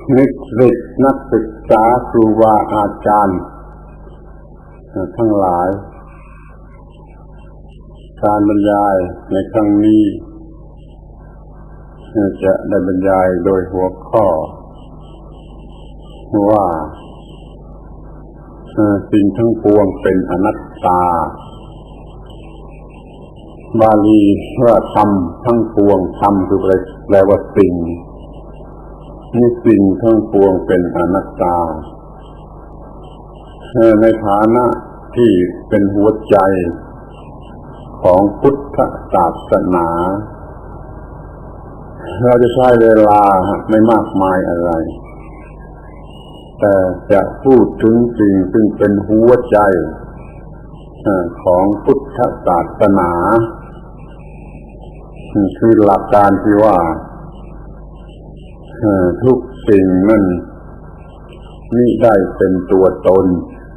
นิสิตนักศึกษาครูบาอาจารย์ทั้งหลายการบรรยายในครั้งนี้จะได้บรรยายโดยหัวข้อว่าสิ่งทั้งปวงเป็นอนัตตาบาลีว่าธรรมทั้งปวงธรรมคือแปลว่าสิ่งนี่สิ่งทั้งปวงเป็นอนัตตาในฐานะที่เป็นหัวใจของพุทธศาสนาเราจะใช้เวลาไม่มากมายอะไรแต่จะพูดถึงสิ่งซึ่งเป็นหัวใจของพุทธศาสนาคือหลักการที่ว่าทุกสิ่งนั้นมิได้เป็นตัวตน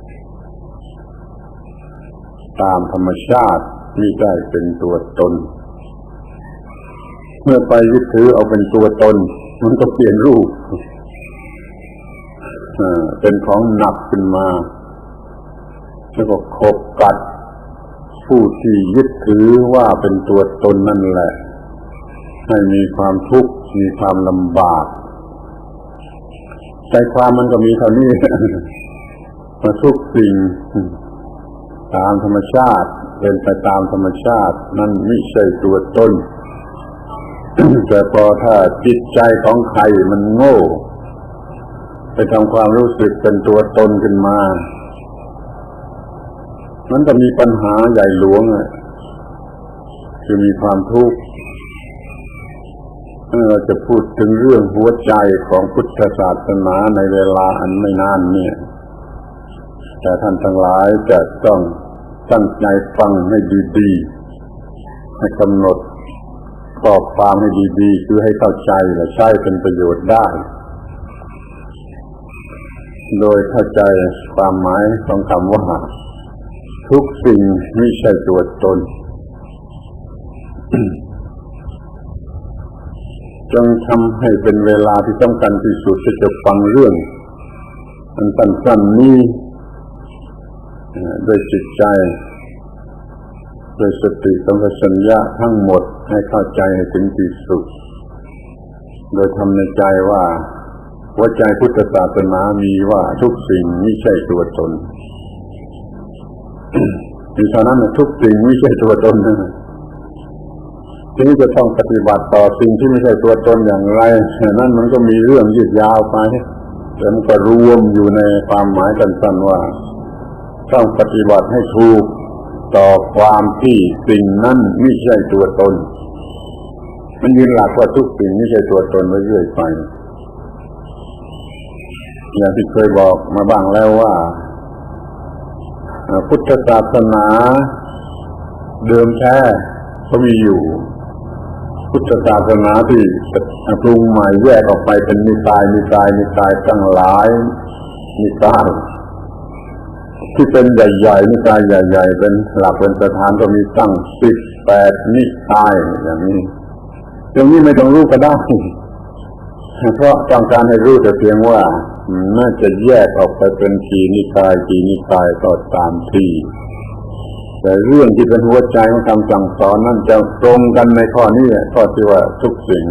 ตามธรรมชาติมิได้เป็นตัวตนเมื่อไปยึดถือเอาเป็นตัวตนมันก็เปลี่ยนรูปเป็นของหนักขึ้นมาแล้วก็ขบกัดผู้ที่ยึดถือว่าเป็นตัวตนนั่นแหละให้มีความทุกข์มีความลำบากใจความมันก็มีเท่านี้มาทุกสิ่งตามธรรมชาติเป็นไปตามธรรมชาตินั่นไม่ใช่ตัวตน แต่พอถ้าจิตใจของใครมันโง่ไปทำความรู้สึกเป็นตัวตนขึ้นมามันจะมีปัญหาใหญ่หลวงคือมีความทุกข์เราจะพูดถึงเรื่องหัวใจของพุทธศาสนาในเวลาอันไม่นานเนี่ยแต่ท่านทั้งหลายจะต้องตั้งใจฟังให้ดีๆให้กำหนดข้อความให้ดีๆคือให้เข้าใจและใช้เป็นประโยชน์ได้โดยเข้าใจความหมายของคำว่าทุกสิ่งไม่ใช่ตัวตน จงทำให้เป็นเวลาที่สำคัญที่สุดที่จะฟังเรื่องอันสั้นๆนี้ด้วยจิตใจด้วยสติสัมปชัญญะทั้งหมดให้เข้าใจให้ถึงที่สุดโดยทำในใจว่าหัวใจพุทธศาสนามีว่าทุกสิ่งไม่ใช่ตัวตน มีเท่านั้นทุกสิ่งไม่ใช่ตัวตนทีนี้จะต้องปฏิบัติต่อสิ่งที่ไม่ใช่ตัวตนอย่างไรนั่นมันก็มีเรื่องยืดยาวไปแต่มันก็รวมอยู่ในความหมายสั้นๆว่าต้องปฏิบัติให้ถูกต่อความที่สิ่งนั้นไม่ใช่ตัวตนมันยืนหลักว่าทุกสิ่งไม่ใช่ตัวตนไว้เรื่อยไปอย่างที่เคยบอกมาบ้างแล้วว่าพุทธศาสนาเดิมแท้ก็มีอยู่พุทธศาสนาที่ปรุงใหม่แยกออกไปเป็นนิกายตั้งหลายนิกายที่เป็นใหญ่ๆนิกายใหญ่ๆเป็นหลักเป็นประธานก็มีตั้ง18นิกายอย่างนี้ไม่ต้องรู้ก็ได้เพราะต้องการให้รู้แต่เพียงว่าน่าจะแยกออกไปเป็นกี่นิกายก็ตามทีแต่เรื่องที่เป็นหัวใจของคำสั่งสอนนั่นจะตรงกันในข้อนี้ข้อที่ว่าทุกสิ่ง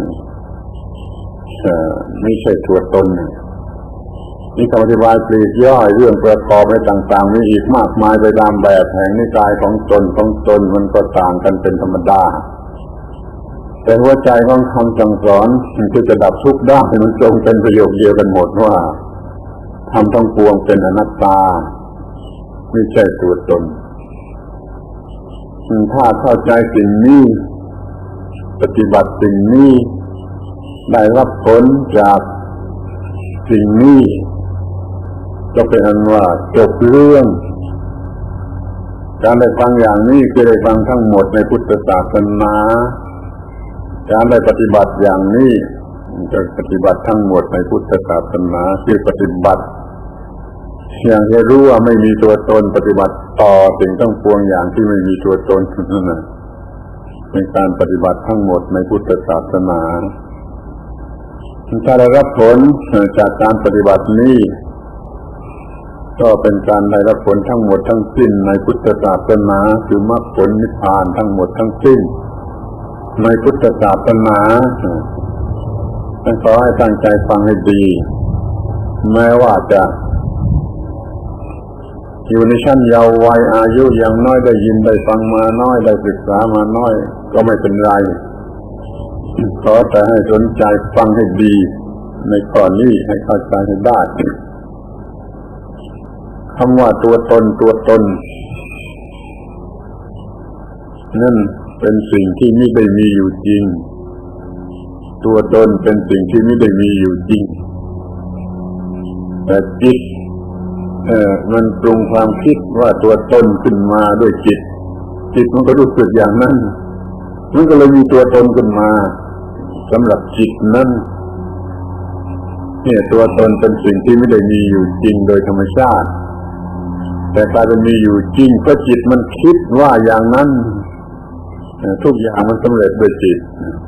ไม่ใช่ตัวตนนี่คำอธิบายปลีกย่อยเรื่องประกอบในต่างๆมีอีกมากมายไปตามแบบแห่งนิกายของตนมันก็ต่างกันเป็นธรรมดาแต่หัวใจของคำสั่งสอนที่จะดับทุกข์ได้มันตรงเป็นประโยคเดียวกันหมดว่าธรรมทั้งปวงเป็นอนัตตาไม่ใช่ตัวตนถ้าเข้าใจสิ่งนี้ปฏิบัติสิ่งนี้ได้รับผลจากสิ่งนี้ก็เป็นอันว่าจบเรื่องการได้ฟังอย่างนี้คือได้ฟังทั้งหมดในพุทธศาสนาการได้ปฏิบัติอย่างนี้จะปฏิบัติทั้งหมดในพุทธศาสนาคือปฏิบัติอย่างที่รู้ว่าไม่มีตัวตนปฏิบัติต่อสิ่งทั้งปวงอย่างที่ไม่มีตัวตนนั่นน่ะเป็นการปฏิบัติทั้งหมดในพุทธศาสนาถ้าได้รับผลจากการปฏิบัตินี้ก็เป็นการได้รับผลทั้งหมดทั้งสิ้นในพุทธศาสนาคือมรรคผลนิพพานทั้งหมดทั้งสิ้นในพุทธศาสนาขอให้ตั้งใจฟังให้ดีแม้ว่าจะอยู่ในชั้นเยาว์วัยอายุยังน้อยได้ยินได้ฟังมาน้อยได้ศึกษามาน้อยก็ไม่เป็นไรขอแต่ให้สนใจฟังให้ดีในข้อนี้ให้เข้าใจให้ได้คำว่าตัวตนนั่นเป็นสิ่งที่ไม่ได้มีอยู่จริงตัวตนเป็นสิ่งที่ไม่ได้มีอยู่จริงแต่จิตมันปรุงความคิดว่าตัวตนขึ้นมาด้วยจิตมันก็รู้สึกอย่างนั้นมันก็เลยมีตัวตนขึ้นมาสำหรับจิตนั้นเนี่ยตัวตนเป็นสิ่งที่ไม่ได้มีอยู่จริงโดยธรรมชาติแต่กลายเป็นมีอยู่จริงเพราะจิตมันคิดว่าอย่างนั้นทุกอย่างมันสำเร็จโดยจิต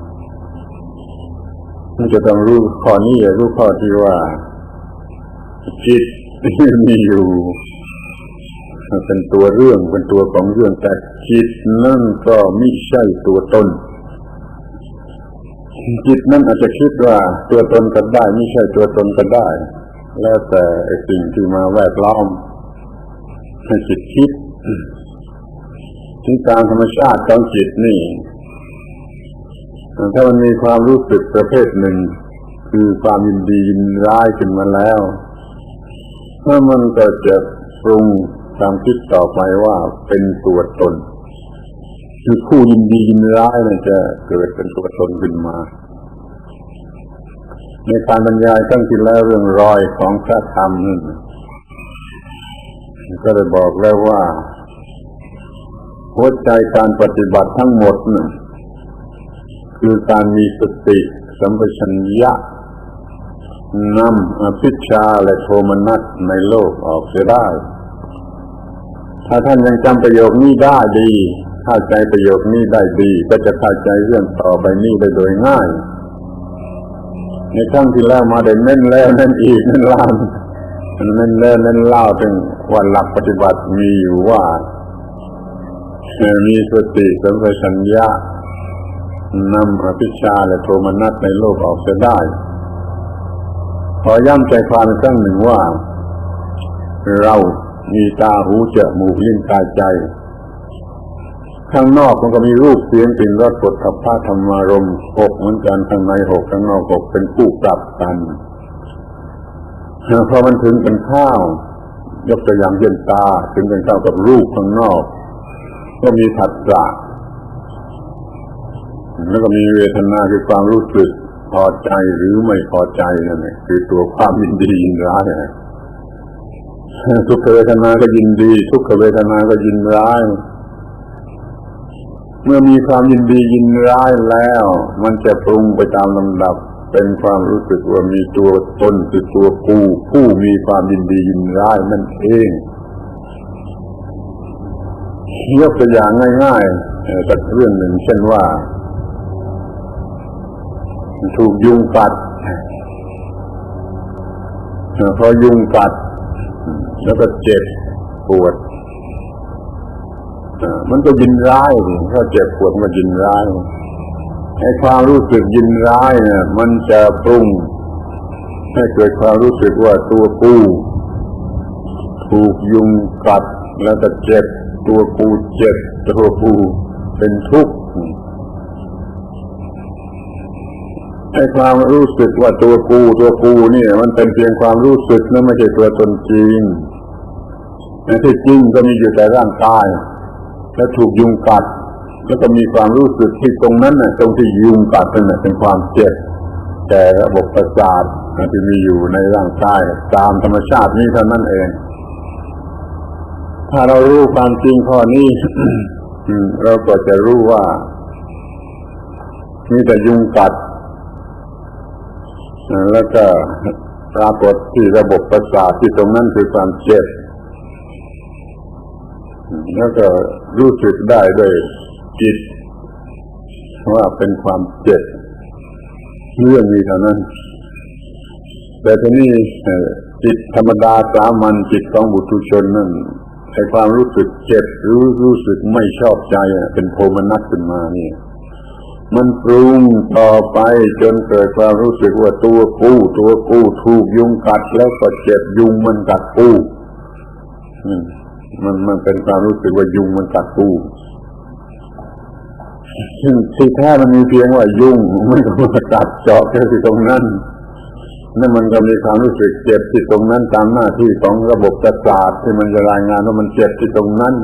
มันจะต้องรู้ข้อนี้รู้ข้อที่ว่าจิตมีอยู่เป็นตัวเรื่องเป็นตัวของเรื่องแต่จิตนั่นก็ไม่ใช่ตัวตนจิตนั่นอาจจะคิดว่าตัวตนก็ได้ไม่ใช่ตัวตนก็ได้แล้วแต่สิ่งที่มาแวดล้อมให้จิตคิดถึงการธรรมชาติของจิตนี่ถ้ามันมีความรู้สึกประเภทหนึ่งคือความยินดียินร้ายขึ้นมาแล้วถ้ามันก็จะปรุงความคิดต่อไปว่าเป็นตัวตนคือผู้ยินดียินร้ายมันจะเกิดเป็นตัวตนขึ้นมาในการบรรยายตั้งที่แล้วเรื่องรอยของพระธรรมนั่นก็ได้บอกแล้วว่าหัวใจการปฏิบัติทั้งหมดนั่นคือการมีสติสัมปชัญญะนำอภิชฌาและโทมนัสในโลกออกเสียได้ถ้าท่านยังจำประโยคนี้ได้ดีเข้าใจประโยคนี้ได้ดีก็จะเข้าใจเรื่องต่อไปนี้ได้โดยง่ายในครั้งที่แล้วมาได้เน้นแล้วเน้นอีกเน้นล้านเน้นแล้วเน้นเล่าถึงว่าหลักปฏิบัติมีอยู่ว่ามีสติสัมปชัญญะนำอภิชฌาและโทมนัสในโลกออกเสียได้ขอย้ำใจความอีกครั้งหนึ่งว่าเรามีตาหูจมูกลิ้นกายใจข้างนอกมันก็มีรูปเสียงกลิ่นรสผลทัพพะธรรมารมณ์หกเหมือนกันข้างในหกข้างนอกหกเป็นคู่ปรับกันพอมันถึงเป็นข้าวยกตัวอย่างเช่นตาถึงเป็นข้าวกับรูปข้างนอกก็มีผัสสะแล้วก็มีเวทนาคือความรู้สึกพอใจหรือไม่พอใจนั่นแหละคือตัวความยินดียินร้ายสุขเวทนาก็ยินดีทุกขเวทนาก็ยินร้ายเมื่อมีความยินดียินร้ายแล้วมันจะปรุงไปตามลำดับเป็นความรู้สึกว่ามีตัวตนคือตัวกูผู้มีความยินดียินร้ายนั่นเองยกตัวอย่างง่ายๆจากเรื่องหนึ่งเช่นว่าถูกยุงกัดพอยุงกัดแล้วก็เจ็บปวดมันก็ยินร้ายถ้าเจ็บปวดมันยินร้ายให้ความรู้สึกยินร้ายเนี่ยมันจะปรุงให้เกิดความรู้สึกว่าตัวกูถูกยุงกัดแล้วก็เจ็บตัวกูเจ็บตัวกูเป็นทุกข์ให้ความรู้สึกว่าตัวกูเนี่ยมันเป็นเพียงความรู้สึกนะไม่ใช่ตัวตนจริงแต่ที่จริงก็มีอยู่แต่ร่างกายแล้วถูกยุงกัดแล้วก็มีความรู้สึกที่ตรงนั้นน่ะตรงที่ยุงกัดนั่นน่ะเป็นความเจ็บแต่ระบบประสาทที่มีอยู่ในร่างกายตามธรรมชาตินี้เท่านั้นเองถ้าเรารู้ความจริงข้อนี้ เราก็จะรู้ว่ามีแต่ยุงกัดแล้วก็ปรากฏที่ระบบประสาทที่ตรงนั้นคือความเจ็บแล้วก็รู้สึกได้ด้วยจิตว่าเป็นความเจ็บเรื่องนี้เท่านั้นแต่ทีนี้จิตธรรมดาสามัญจิตของบุตุชนนั่นไอ้ความรู้สึกเจ็บหรือรู้สึกไม่ชอบใจเป็นโทมนัสขึ้นมานี่มันปรุงต่อไปจนเกิดความรู้สึกว่าตัวกูถูกยุงกัดแล้วก็เจ็บยุงมันกัดกูมันเป็นความรู้สึกว่ายุงมันกัดกูซึ่งที่แท้มันมีเพียงว่ายุงมันก็มากัดเจาะแค่ที่ตรงนั้นนั่นมันก็มีความรู้สึกเจ็บที่ตรงนั้นตามหน้าที่ของระบบประสาทที่มันจะรายงานว่ามันเจ็บที่ตรงนั้น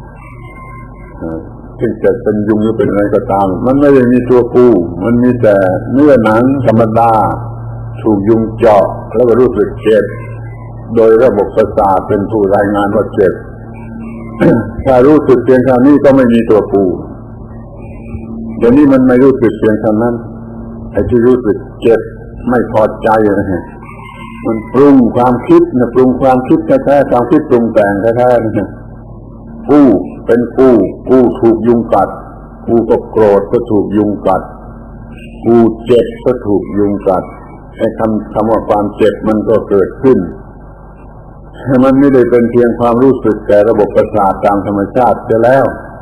ซึ่งจะเป็นยุงหรือเป็นอะไรก็ตามมันไม่ได้มีตัวกูมันมีแต่เนื้อหนังธรรมดาถูกยุงเจาะแล้วก็รู้สึกเจ็บโดยระบบประสาทเป็นผู้รายงานว่าเจ็บ ถ้ารู้สึกเพียงคำนี้ก็ไม่มีตัวกูเดี๋ยวนี้มันไม่รู้สึกเพียงคำนั้นไอ้ที่รู้สึกเจ็บไม่พอใจนะฮะมันปรุงความคิดนะปรุงความคิดแท้ๆความคิดปรุงแต่งแท้ๆนะกูเป็นกูถูกยุงกัดกูก็โกรธก็ถูกยุงกัดกูเจ็บก็ถูกยุงกัดไอ้คำว่าความเจ็บมันก็เกิดขึ้นมันไม่ได้เป็นเพียงความรู้สึกแต่ระบบประสาทตามธรรมชาติเสียแล้ว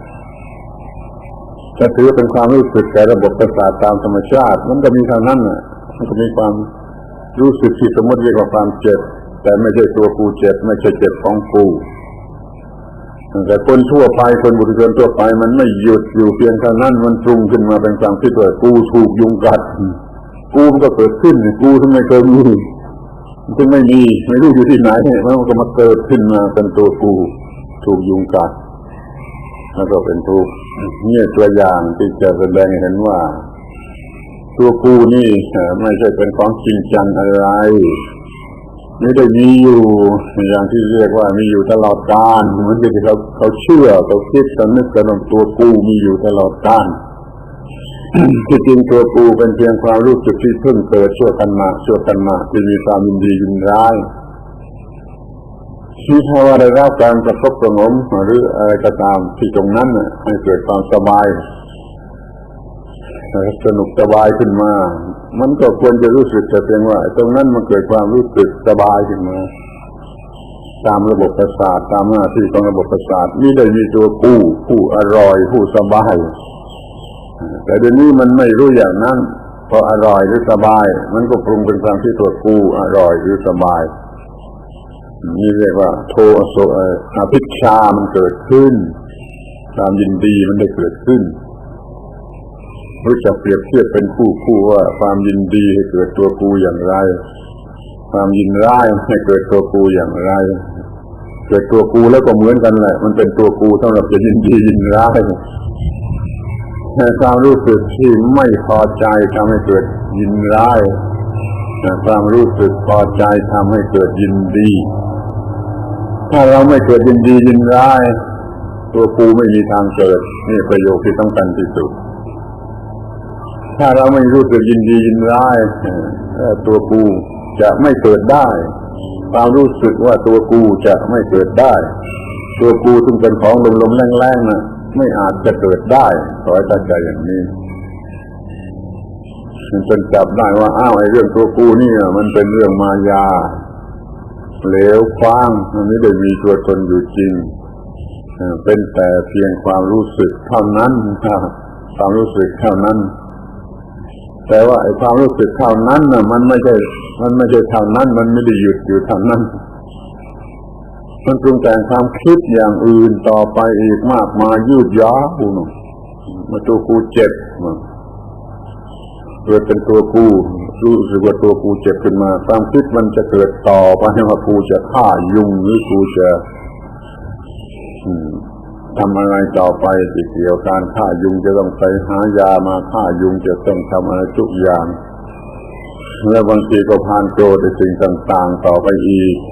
จะถือเป็นความรู้สึกแต่ระบบประสาทตามธรรมชาติมันก็มีเท่านั้นน่ะมันก็มีความรู้สึกที่สมมติเรียกว่าความเจ็บแต่ไม่ใช่ตัวกูเจ็บไม่ใช่เจ็บของกูแต่คนทั่วไปคนบุรุษชนทั่วไปมันไม่หยุดอยู่เพียงเท่านั้นมันปรุงขึ้นมาเป็นความคิดว่ากูถูกยุงกัดกูมันก็เกิดขึ้นกูทำไมเคยมีจึงไม่มีไม่รู้อยู่ที่ไหนมันก็มาเกิดขึ้นมาเป็นตัวกูถูกยุงกัดแล้วก็เป็นทุกข์นี่ตัวอย่างที่จะแสดงให้เห็นว่าตัวกูนี่ไม่ใช่เป็นของจริงจังอะไรไม่ได้มีอยู่อย่างที่เรียกว่ามีอยู่ตลอดกาลเหมือนกับที่เขาเชื่อเขาคิดกันนึกกันว่าตัวกูมีอยู่ตลอดกาล ที่จริงตัวกูเป็นเพียงความรู้สึกที่เพิ่งเกิดชั่วขณะที่มีความยินดียินร้ายที่ถ้าว่าได้รับการประสบประงมหรืออะไรก็ตามที่ตรงนั้นให้เกิดความสบายสนุกสบายขึ้นมามันก็ควรจะรู้สึกแต่เพียงว่าตรงนั้นมันเกิดความรู้สึกสบายขึ้นมาตามระบบประสาทตามหน้าที่ของระบบประสาทนี่ได้มีตัวกู้ผู้อร่อยผู้สบายแต่เดี๋ยวนี้มันไม่รู้อย่างนั้นพออร่อยหรือสบายมันก็ปรุงเป็นความที่ตัวกู้อร่อยหรือสบายนี่เรียกว่าโทอโสอภิชามันเกิดขึ้นความยินดีมันได้เกิดขึ้นรู้จักเปรียบเทียบเป็นคู่ว่าความยินดีให้เกิดตัวกูอย่างไรความยินร้ายให้เกิดตัวกูอย่างไรเกิดตัวกูแล้วก็เหมือนกันแหละมันเป็นตัวกูสำหรับจะยินดียินร้ายความรู้สึกที่ไม่พอใจทำให้เกิดยินร้ายความรู้สึกพอใจทำให้เกิดยินดีถ้าเราไม่เกิดยินดียินร้ายตัวกูไม่มีทางเกิดนี่ประโยคที่ต้องการที่สุดถ้าเราไม่รู้สึกยินดียินร้ายตัวกูจะไม่เกิดได้ความรู้สึกว่าตัวกูจะไม่เกิดได้ตัวกูซึ่งเป็นของลมๆแรงๆนะไม่อาจจะเกิดได้ขอให้ตั้งใจอย่างนี้จนจับได้ว่าอ้าวไอ้เรื่องตัวกูนี่มันเป็นเรื่องมายาเหลวคว้างมันไม่ได้มีตัวตนอยู่จริงเป็นแต่เพียงความรู้สึกเท่านั้นความรู้สึกเท่านั้นแต่ว่าไอ้ความรู้สึกเท่านั้นน่ะมันไม่ใช่เท่านั้นมันไม่ได้หยุดอยู่เท่านั้นมันปรุงแต่งความคิดอย่างอื่นต่อไปอีกมากมายยืดยาวมาตัวกูเจ็บเกิดเป็นตัวกูรู้สึกว่าตัวกูเจ็บขึ้นมาความคิดมันจะเกิดต่อไปว่ากูจะฆ่ายุงหรือกูจะทำอะไรต่อไปที่เกี่ยวกับการฆ่ายุงจะต้องไปหายามาฆ่ายุงจะต้องทำอะไรทุกอย่างแล้วบางทีก็ผ่านโกรธในสิ่งต่างๆต่อไปอีก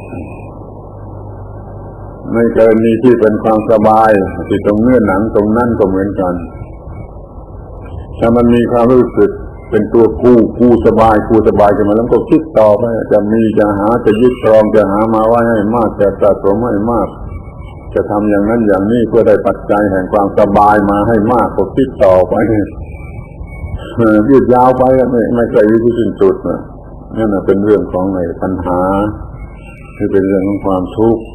ในกรณีที่เป็นความสบายที่ตรงเนื้อหนังตรงนั้นก็เหมือนกันถ้ามันมีความรู้สึกเป็นตัวกูสบายขึ้นมาแล้วก็คิดต่อไปจะมีจะหาจะยึดครองจะหามาไว้ให้มากจะสะสมให้มากจะทำอย่างนั้นอย่างนี้เพื่อได้ปัจจัยแห่งความสบายมาให้มากก็คิดต่อไปยืดยาวไปไม่เคยมีที่สิ้นสุดนั่นเป็นเรื่องของในปัญหาที่เป็นเรื่องของความทุกข์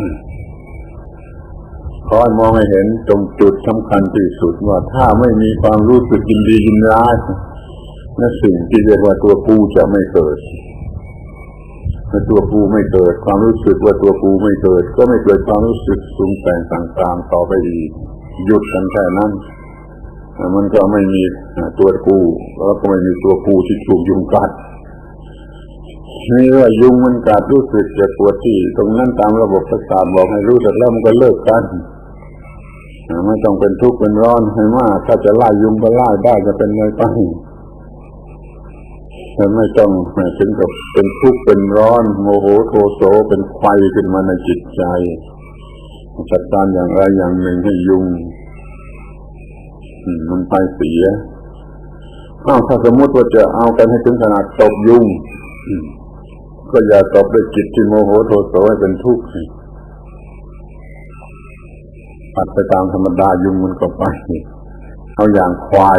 ขอให้มองให้เห็นตรงจุดสำคัญที่สุดว่าถ้าไม่มีความรู้สึกยินดียินร้ายนั่นสิ่งที่เรียกว่าตัวกูจะไม่เกิดเมื่อตัวกูไม่เกิดความรู้สึกว่าตัวกูไม่เกิดก็ไม่เกิดความรู้สึกปรุงแต่งต่างๆต่อไปอีกหยุดกันแค่นั้นมันก็ไม่มีตัวกูแล้วก็ไม่มีตัวกูที่ถูกยุงกัดนี่ว่ายุงมันกัดรู้สึกเจ็บปวดที่ตรงนั้นตามระบบประสาทบอกให้รู้แต่แล้วมันก็เลิกกันไม่ต้องเป็นทุกข์เป็นร้อนให้มากถ้าจะไล่ยุงก็ไล่ได้จะเป็นไงไปแต่ไม่ต้องถึงกับเป็นทุกข์เป็นร้อนโมโหโทโสเป็นไฟขึ้นมาในจิตใจจัดการอย่างไรอย่างหนึ่งให้ยุงมันไปเสียถ้าสมมติว่าจะเอากันให้ถึงขนาดตบยุงก็อย่าตบด้วยจิตที่โมโหโทโสให้เป็นทุกข์ปัดไปตามธรรมดายุงมันก็ไปเอาอย่างควาย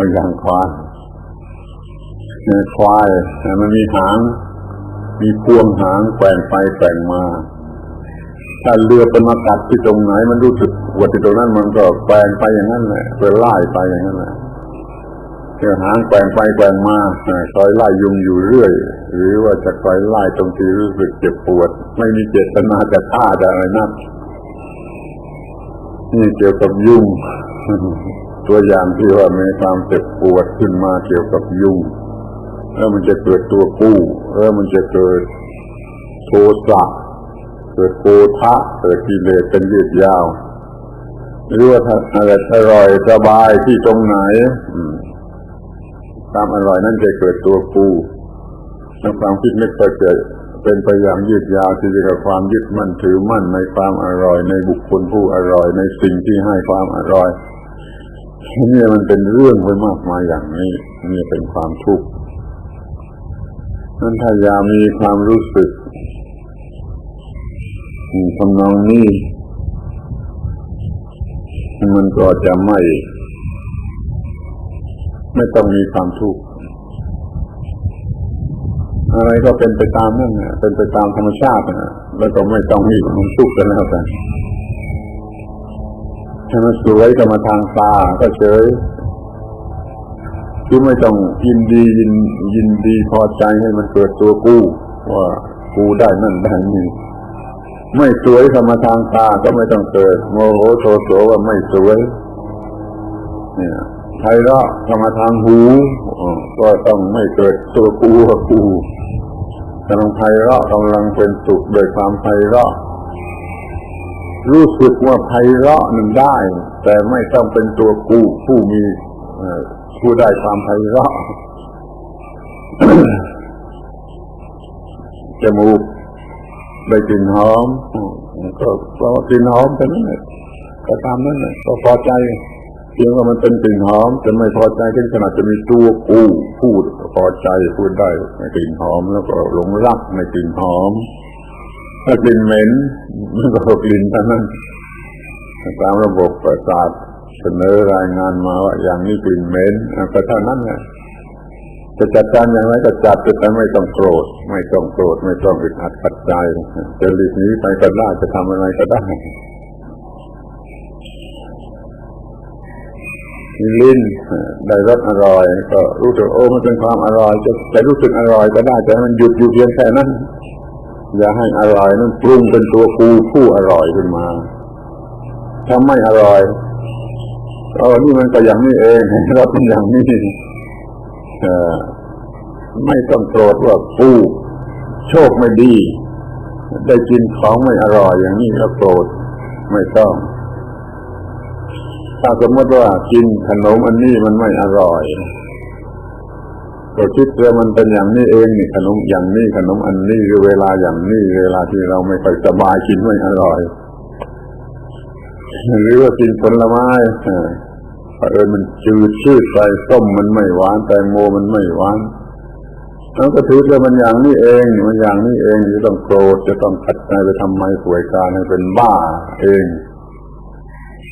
มันมีหางมีพวงหางแกว่งไปแกว่งมาถ้าเรือเป็นมากัดที่ตรงไหนมันรู้สึกปวดที่ตรงนั้นมันก็แกว่งไปอย่างนั้นแหละไปไล่ไปอย่างนั้นแหละหางแกว่งไปแกว่งมาคอยไล่ยุงอยู่เรื่อยหรือว่าจะคอยไล่ตรงที่รู้สึกเจ็บปวดไม่มีเจตนาจะฆ่าจะอะไรนักนี่เกี่ยวกับยุงตัวอย่างที่ว่ามีความเจ็บปวดขึ้นมาเกี่ยวกับยุงแล้วมันจะเกิดตัวกู้แล้วมันจะเกิดโทสะเกิดโกฏะเกิดกิเลสเป็นยืดยาวหรือว่าอะไรอร่อยสบายที่ตรงไหนตามอร่อยนั่นจะเกิดตัวกู้แล้วความคิดนึกก็จะเป็นไปอย่างยืดยาวที่เรียกว่าความยึดมั่นถือมั่นในความอร่อยในบุคคลผู้อร่อยในสิ่งที่ให้ความอร่อยนี่มันเป็นเรื่องไปมากมายอย่างนี้นี่เป็นความทุกข์นั้นถ้าอยากมีความรู้สึกทำนองนี้มันก็จะไม่ต้องมีความทุกข์อะไรก็เป็นไปตามนั่นน่ะเป็นไปตามธรรมชาตินะแล้วก็ไม่ต้องมีความทุกข์กันแล้วกันถ้ามันสวยก็มาทางตาก็เฉยคือไม่ต้องยินดีพอใจให้มันเกิดตัวกูว่ากูได้นั่นได้นี่ไม่สวยก็มาทางตาก็ไม่ต้องเกิดโมโหโทโสว่าไม่สวยเนี่ยไพเราะก็มาทางหูก็ต้องไม่เกิดตัวกูว่ากูกำลังไพเราะกำลังเป็นสุขโดยความไพเราะรู้สึกว่าไพเราะนั้นได้แต่ไม่ต้องเป็นตัวกูผู้มีผู้ได้ความไพเราะ จมูกได้กลิ่นหอมก็เพราะกลิ่นหอมเป็นนั่นแหละก็ตามนั้นแหละก็พอใจเพียงว่ามันเป็นกลิ่นหอมจะไม่พอใจถึงขนาดจะมีตัวกูพูดพอใจพูดได้ในกลิ่นหอมแล้วก็หลงรักในกลิ่นหอมถ้ากลิ่นเหม็นมันก็กลิ่นเท่านั้นตามระบบประสาทเสนอรายงานมาว่าอย่างนี้กลิ่นเหม็นก็เท่านั้นแหละจะจัดการอย่างไรก็จัดแต่ไม่ต้องโกรธไม่ต้องอึดอัดขัดใจจะหลีกหนีไปก็ได้จะทำอะไรก็ได้ลิ้นได้รสอร่อยก็รู้สึกมันเป็นความอร่อยจะรู้สึกอร่อยก็ได้แต่มันหยุดอยู่เพียงแค่นั้นอย่าให้อร่อยนั้นปรุงเป็นตัวกูผู้อร่อยขึ้นมาถ้าไม่อร่อยนี่มันก็อย่างนี้เองรสเป็นอย่างนี้ไม่ต้องโกรธว่ากูโชคไม่ดีได้กินของไม่อร่อยอย่างนี้แล้วโกรธไม่ต้องถ้าสมมติว่ากินขนมอันนี้มันไม่อร่อยก็คิดว่ามันเป็นอย่างนี้เองนี่ขนมอย่างนี้ขนมอันนี้หรือเวลาอย่างนี้เวลาที่เราไม่ค่อยสบายกินไม่อร่อยหรือว่ากินผลไม้มันจืดชืดไปส้มมันไม่หวานแตงโมมันไม่หวานแล้วก็ถือว่ามันอย่างนี้เองมันอย่างนี้เองจะต้องโกรธจะต้องขัดใจไปทำไมป่วยการให้เป็นบ้าเอง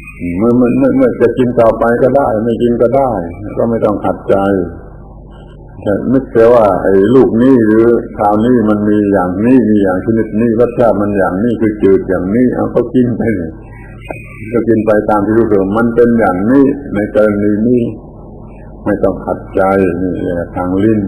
เมื่อจะกินต่อไปก็ได้ไม่กินก็ได้ก็ไม่ต้องขัดใจจะนึกแต่ว่าไอ้ลูกนี้หรือคราวนี้มันมีอย่างนี้มีอย่างชนิดนี้รสชาติมันอย่างนี้คือจืดอย่างนี้เอาก็กินไปเลยก็กินไปตามที่รู้สึกมันเป็นอย่างนี้ในกรณีนี้ไม่ต้องขัดใจนี่ทางลิ้น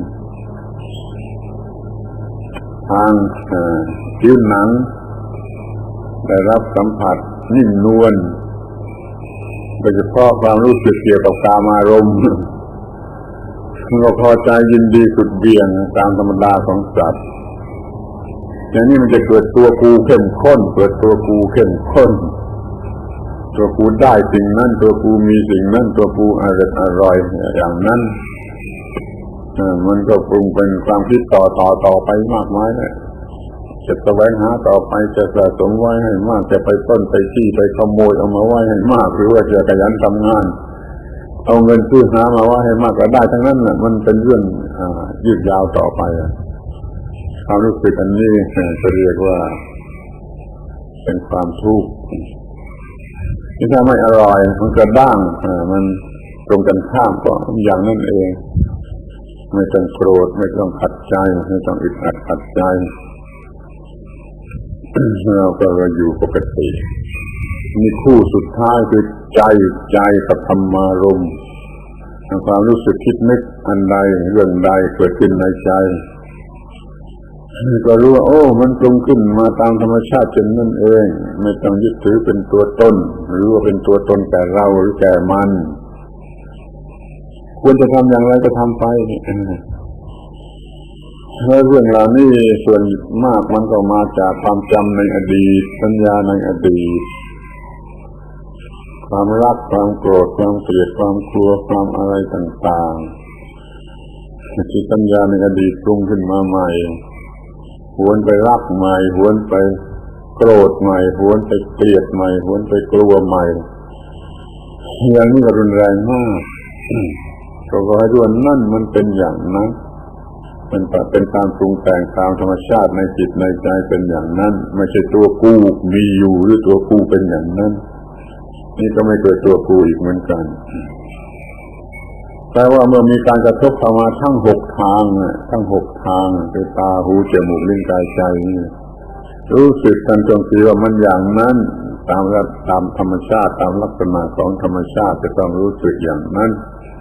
ทางผิวหนังได้รับสัมผัสนิ่มนวลโดยเฉพาะความรู้สึกเกี่ยวกับกามารมณ์เราพอใจยินดีสุดเบี่ยงตามธรรมดาของสัตว์อย่างนี้มันจะเกิดตัวกูเข้มข้นเกิดตัวกูเข้มข้นตัวกูได้สิ่งนั้นตัวกูมีสิ่งนั้นตัวกูอร่อยอย่างนั้นมันก็ปรุงเป็นความคิดต่อไปมากมายเลยจะแสวงหาต่อไปจะสะสมไว้ให้มากจะไปปล้นไปจี้ไปขโมยเอามาไว้ให้มากหรือว่าจะขยันทำงานเอาเงินซื้อหามาไว้ให้มากก็ได้ทั้งนั้นน่ะมันเป็นเรื่องยืดยาวต่อไปความรู้สึกอันนี้จะเรียกว่าเป็นความทุกข์ที่ถ้าไม่อร่อยมันกระด้างมันตรงกันข้ามก็อย่างนั้นเองไม่ต้องโกรธไม่ต้องขัดใจไม่ต้องอึดอัดขัดใจเราก็อยู่ปกติมีคู่สุดท้ายคือใจกับธรรมารมณ์ความรู้สึกคิดนึกอันใดเรื่องใดเกิดขึ้นในใจก็รู้ว่าโอ้มันปรุงขึ้นมาตามธรรมชาติเช่นนั้นเองไม่ต้องยึดถือเป็นตัวตนหรือว่าเป็นตัวตนแก่เราหรือแก่มันควรจะทำอย่างไรก็ทำไปแล้วเรื่องราวนี้ส่วนมากมันก็มาจากความจำในอดีตสัญญาในอดีตความรักความโกรธความเกลียดความกลัวความอะไรต่างๆที่สัญญาในอดีตปรุงขึ้นมาใหม่หวนไปรักใหม่หวนไปโกรธใหม่หวนไปเกลียดใหม่หวนไปกลัวใหม่อย่างนี้ก็รุนแรงมากก็ขอให้รู้ว่านั่นมันเป็นอย่างนั้นเป็นการปรุงแต่งตามธรรมชาติในจิตในใจเป็นอย่างนั้นไม่ใช่ตัวกูมีอยู่หรือตัวกูเป็นอย่างนั้นนี่ก็ไม่เกิดตัวกูอีกเหมือนกันแต่ว่าเมื่อมีการกระทบเข้ามาทั้ง6 ทางคือตาหูจมูกลิ้นกายใจนี่รู้สึกกันตรงที่ว่ามันอย่างนั้นตามธรรมชาติตามลักษณะของธรรมชาติจะต้องรู้สึกอย่างนั้น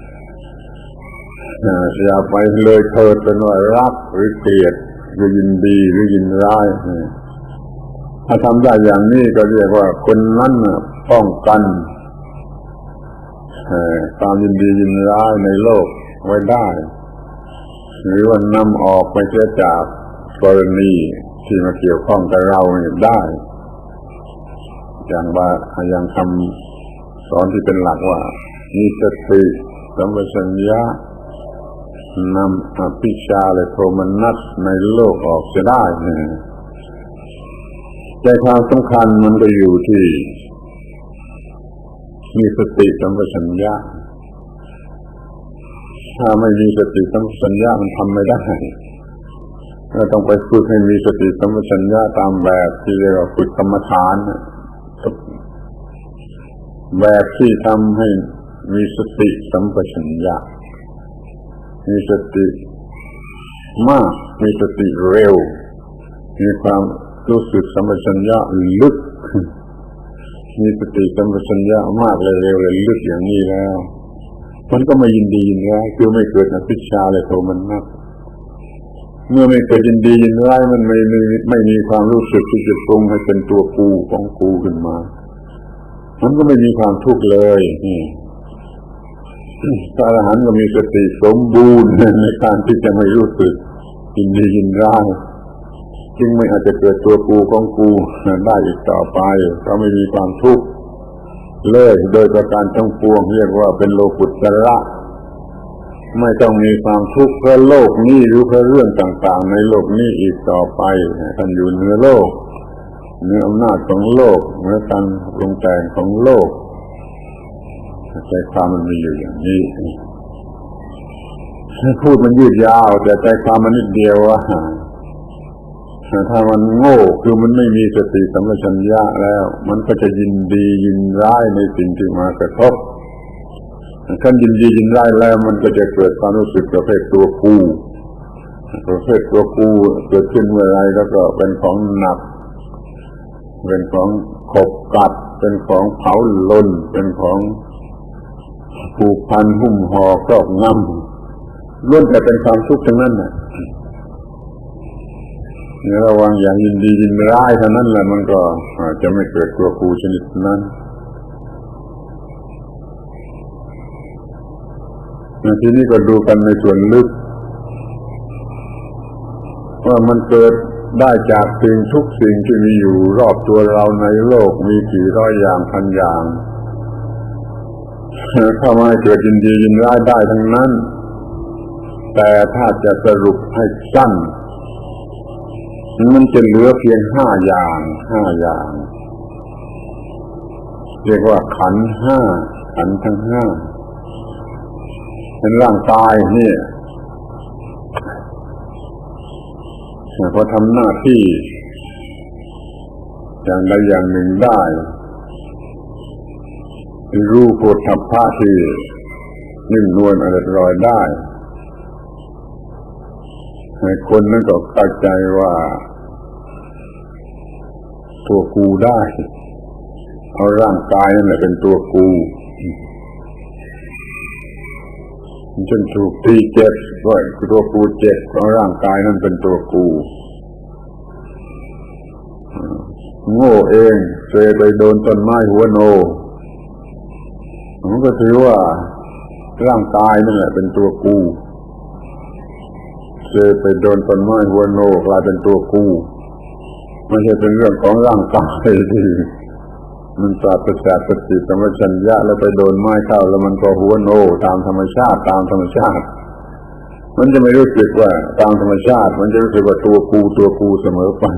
อย่าไปเลยเถิดเป็นว่ารักหรือเกลียดหรือยินดีหรือยินร้ายถ้าทำได้อย่างนี้ก็เรียกว่าคนนั้นป้องกันความยินดียินร้ายในโลกไว้ได้หรือว่านำออกไปเสียจากกรณีที่มาเกี่ยวข้องกับเราได้อย่างคำสอนที่เป็นหลักว่ามีสติสัมปชัญญะนำอภิชาและโทมนัสในโลกออกจะได้ใจความสำคัญมันก็อยู่ที่มีสติสัมปชัญญะถ้าไม่มีสติสัมปชัญญะมันทำไม่ได้เราต้องไปฝึกให้มีสติสัมปชัญญะตามแบบที่เรียกว่าฝึกกรรมฐานแบบที่ทำให้มีสติสัมปชัญญะมีสติมากมีสติเร็วมีความรู้สึกสัมปชัญญะลึกมีสติสัมปชัญญะมากและเร็วและลึกอย่างนี้แล้วมันก็ไม่ยินดียินร้ายคือไม่เกิดอภิชฌาและโทมนัสเมื่อไม่เกิดยินดียินร้ายมันไม่มีความรู้สึกที่จะปรุงให้เป็นตัวกูของกูขึ้นมามันก็ไม่มีความทุกข์เลยพระอรหันต์ก็มีสติสมบูรณ์ในการที่จะไม่รู้สึกยินดียินร้ายจึงไม่อาจจะเกิดตัวกูของกูได้อีกต่อไปเพราะไม่มีความทุกข์เลยโดยประการทั้งปวงเรียกว่าเป็นโลกุตระไม่ต้องมีความทุกข์เพราะโลกนี้หรือเพราะเรื่องต่างๆในโลกนี้อีกต่อไปท่านอยู่เหนือโลกเหนืออำนาจของโลกเหนือการปรุงแต่งของโลกใจความมันมีอยู่อย่างนี้พูดมันยืดยาวแต่ใจความมันนิดเดียวว่าถ้ามันโง่คือมันไม่มีสติสัมปชัญญะแล้วมันก็จะยินดียินร้ายในสิ่งที่มากระทบขั้นยินดียินร้ายแล้วมันก็จะเกิดความรู้สึกประเภทตัวกูประเภทตัวกูเกิดขึ้นเมื่อไรแล้วก็เป็นของหนักเป็นของขบกัดเป็นของเผาลนเป็นของผูกพันหุ้มห่อครอบงำล้วนแต่เป็นความทุกข์ทั้งนั้นน่ะเนี่ยระวังอย่างยินดียินร้ายเท่านั้นแหละมันก็จะไม่เกิดตัวกูชนิดนั้นทีนี้ก็ดูกันในส่วนลึกว่ามันเกิดได้จากสิ่งทุกสิ่งที่มีอยู่รอบตัวเราในโลกมีกี่ร้อยอย่างพันอย่างเข้ามาเกิดยินดียินร้ายได้ทั้งนั้นแต่ถ้าจะสรุปให้สั้นมันจะเหลือเพียง5 อย่างเรียกว่าขันธ์5ขันธ์ทั้ง5เป็นร่างกายนี่พอทำหน้าที่อย่างใดอย่างหนึ่งได้รู้โผฏฐัพพะที่นิ่มนวลอร่อยได้ให้คนนั้นก็เข้าใจว่าตัวกูได้เอาร่างกายนั่นแหละเป็นตัวกูจนถูกตีเจ็บด้วยตัวกูเจ็บเพราะร่างกายนั่นเป็นตัวกูโง่เองเซไปโดนต้นไม้หัวโนมันก็ถือว่าร่างกายนั่นแหละเป็นตัวกูเซไปโดนต้นไม้หัวโนกลายเป็นตัวกูไม่ใช่เป็นเรื่องของร่างกายที่มันปราศจากสติสัมปชัญญะแล้วไปโดนไม้เข้าแล้วมันก็หัวโนตามธรรมชาติมันจะไม่รู้สึกว่าตามธรรมชาติมันจะรู้สึกว่าตัวกูเสมอไป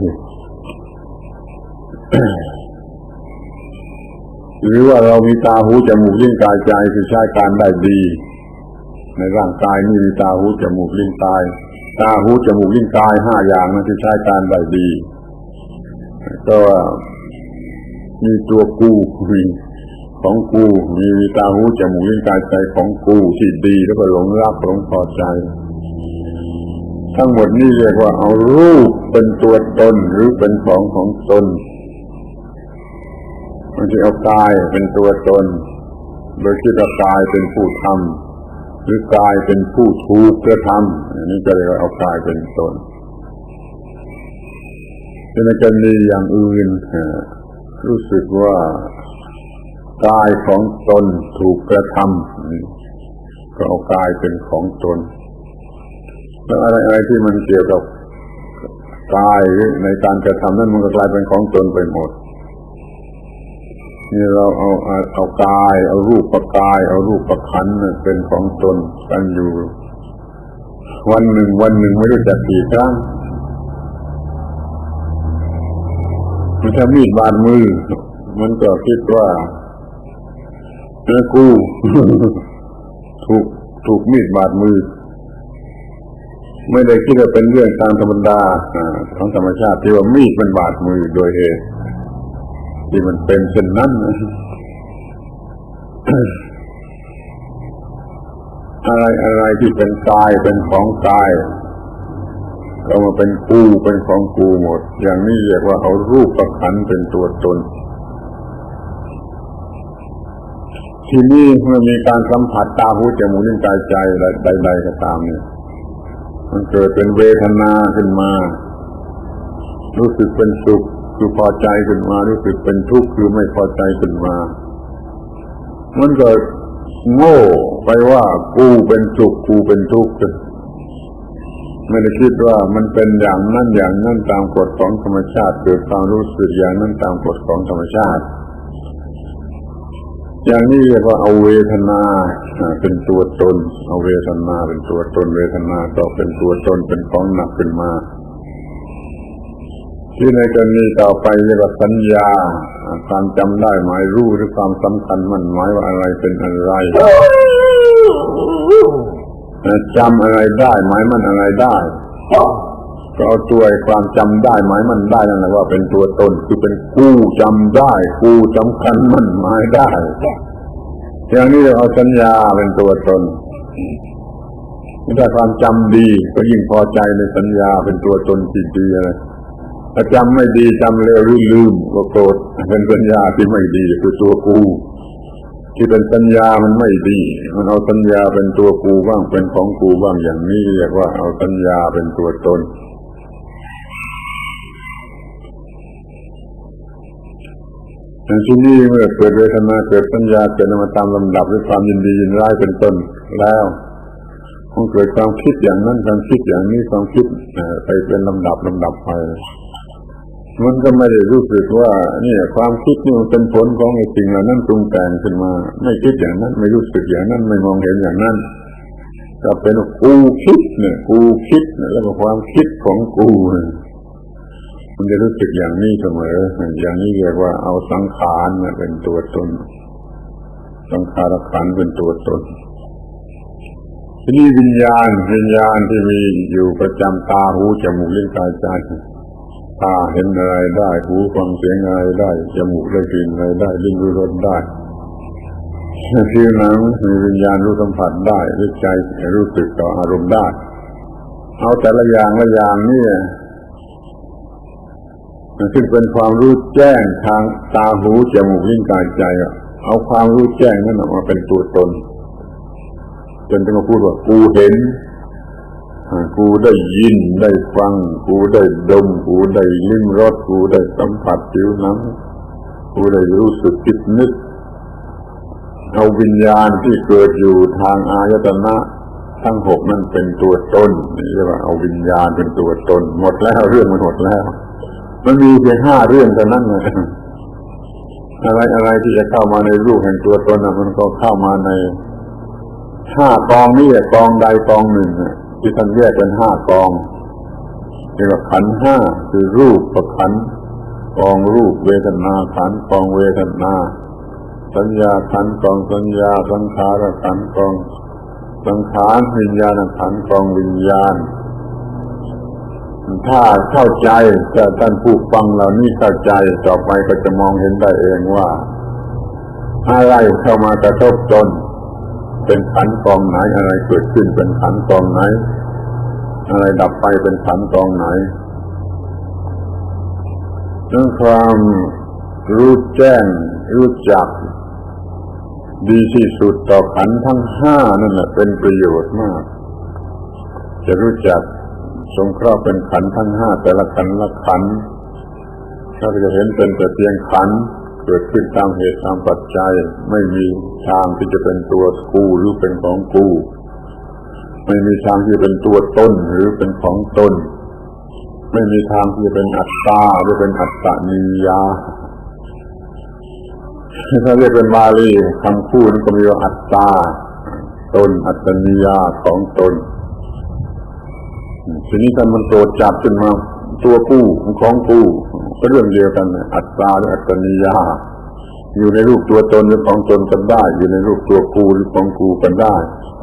หรือว่าเรามีตาหูจมูกลิ้นกายใจที่ใช้การได้ดีในร่างกายนี่มีตาหูจมูกลิ้นกายตาหูจมูกลิ้นกาย5 อย่างนั้นที่ใช้การได้ดีก็มีตัวกูมีของกูมีตาหูจมูกลิ้นกายใจของกูที่ดีแล้วก็หลงรักหลงพอใจทั้งหมดนี้เรียกว่าเอารูปเป็นตัวตนหรือเป็นของตนมันจะเอากายเป็นตัวตนโดยคิดว่ากายเป็นผู้ทำหรือกายเป็นผู้ถูกกระทำอันนี้จะเรียกว่าเอากายเป็นตนในกรณีอย่างอื่นรู้สึกว่ากายของตนถูกกระทำก็เอากายเป็นของตนแล้วอะไรที่มันเกี่ยวกับกายในการกระทำนั้นมันก็กลายเป็นของตนไปหมดนี่เราเอากายเอารูปประกายเอารูปประขันธ์เป็นของตนกันอยู่วันหนึ่งไม่รู้จักกี่ครั้งถ้ามีดบาดมือมันก็คิดว่ากู ถูกมีดบาดมือไม่ได้คิดว่าเป็นเรื่องตามธรรมดาของธรรมชาติที่ว่ามีดมันบาดมือโดยเหตุที่มันเป็นเช่นนั้นอะไรที่เป็นกายเป็นของกายก็มาเป็นกูเป็นของกูหมดอย่างนี้เรียกว่าเอารูปประขันธ์เป็นตัวตนทีนี้เมื่อมีการสัมผัสตาหูจมูกลิ้นกายใจใดๆก็ตามเนี่ยมันเกิดเป็นเวทนาขึ้นมารู้สึกเป็นสุขคือพอใจขึ้นมารู้สึกเป็นทุกข์คือไม่พอใจขึ้นมามันก็โง่ไปว่ากูเป็นสุขกูเป็นทุกข์ไม่ได้คิดว่ามันเป็นอย่างนั้นตามกฎของธรรมชาติเกิดความรู้สึกอย่างนั้นตามกฎของธรรมชาติอย่างนี้เรียกว่าเอาเวทนาเป็นตัวตนเอาเวทนาเป็นตัวตนเวทนาก็เป็นตัวตนเป็นของหนักขึ้นมาที่ในกรณีต่อไปเรียกว่าสัญญาความจำได้หมายรู้หรือความสำคัญมั่นหมายว่าอะไรเป็นอะไรจำอะไรได้หมายมั่นอะไรได้ก็เอาตัวความจำได้หมายมั่นได้นั่นแหละว่าเป็นตัวตนคือเป็นกูจำได้กูสำคัญมั่นหมายได้อย่างนี้เราเอาสัญญาเป็นตัวตนถ้าความจำดีก็ยิ่งพอใจในสัญญาเป็นตัวตนที่ดีเลยถ้าจำไม่ดีจำเร็วหรือลืมก็โกรธเป็นสัญญาที่ไม่ดีคือตัวกูที่เป็นสัญญามันไม่ดีมันเอาสัญญาเป็นตัวกูบ้างเป็นของกูบ้างอย่างนี้เรียกว่าเอาสัญญาเป็นตัวตนที่นี่เมื่อเกิดเวทนาเกิดสัญญาเกิดมาตามลำดับด้วยความยินดียินร้ายเป็นต้นแล้วคงเกิดความคิดอย่างนั้นความคิดอย่างนี้ความคิดไปเป็นลำดับไปมันก็ไม่ได้รู้สึกว่านี่ความคิดนี่มันเป็นผลของไอ้สิ่งเหล่านั้นปรุงแต่งขึ้นมาไม่คิดอย่างนั้นไม่รู้สึกอย่างนั้นไม่มองเห็นอย่างนั้นก็เป็นกูคิดเนี่ยกูคิดแล้วก็ความคิดของกูมันจะรู้สึกอย่างนี้เสมออย่างนี้เรียกว่าเอาสังขารเป็นตัวตนสังขารขันธ์เป็นตัวตนที่นี่วิญญาณที่มีอยู่ประจำตาหูจมูกลิ้นกายใจตาเห็นอะไรได้หูฟังเสียงอะไรได้จมูกได้กลิ่นอะไรได้ลิ้นรู้รสได้ผิวหนังมีวิญญาณรู้สัมผัสได้ด้วยใจรู้สึกต่ออารมณ์ได้เอาแต่ละอย่างนี่ซึ่งเป็นความรู้แจ้งทางตาหูจมูกลิ้นกายใจเอาความรู้แจ้งนั้นออกมาเป็นตัวตนจนต้องมาพูดว่ากูเห็นกูได้ยินได้ฟังกูได้ดมกูได้ลิ้มรสกูได้สัมผัสผิวหนังกูได้รู้สึกคิดนึกเอาวิญญาณที่เกิดอยู่ทางอายตนะทั้งหกนั้นเป็นตัวตนนี่เรียกว่าเอาวิญญาณเป็นตัวตนหมดแล้วเรื่องมันหมดแล้วมันมีเพียง5เรื่องเท่านั้นนะอะไรที่จะเข้ามาในรูปแห่งตัวตนมันก็เข้ามาใน5กองนี้กองใดกองหนึ่งที่ท่านแยกเป็น5กองเรียกว่าขันธ์5คือรูปกับขันธ์กองรูปเวทนาขันธ์กองเวทนาสัญญาขันธ์กองสัญญาสังขารขันธ์กองสังขารวิญญาณขันธ์กองวิญญาณถ้าเข้าใจจะท่านผู้ฟังเหล่านี้เข้าใจต่อไปก็จะมองเห็นได้เองว่าอะไรเข้ามากระทบตนเป็นขันธ์กองไหนอะไรเกิดขึ้นเป็นขันธ์กองไหนอะไรดับไปเป็นขันธ์กองไหนเรื่องความรู้แจ้งรู้จักดีที่สุดต่อขันธ์ทั้ง5นั่นแหละเป็นประโยชน์มากจะรู้จักสงเคราะห์เป็นขันธ์ทั้ง5แต่ละขันธ์ละขันธ์ถ้าจะเห็นเป็นแต่เพียงขันธ์เกิดขึ้นตามเหตุตามปัจจัยไม่มีทางที่จะเป็นตัวกูหรือเป็นของกูไม่มีทางที่จะเป็นตัวตนหรือเป็นของตนไม่มีทางที่จะเป็นอัตตาหรือเป็นอัตตนิยาถ้าเรียกเป็นบาลีคำคู่นั้นก็มีว่าอัตตาตนอัตตนิยาของตนทีนี้ถ้ามันโกรธจับขึ้นมาตัวกูของกูก็เรื่องเดียวกันอัตตาหรืออัตตนิยาอยู่ในรูปตัวตนหรือของตนกันได้อยู่ในรูปตัวกูหรือของกูกันได้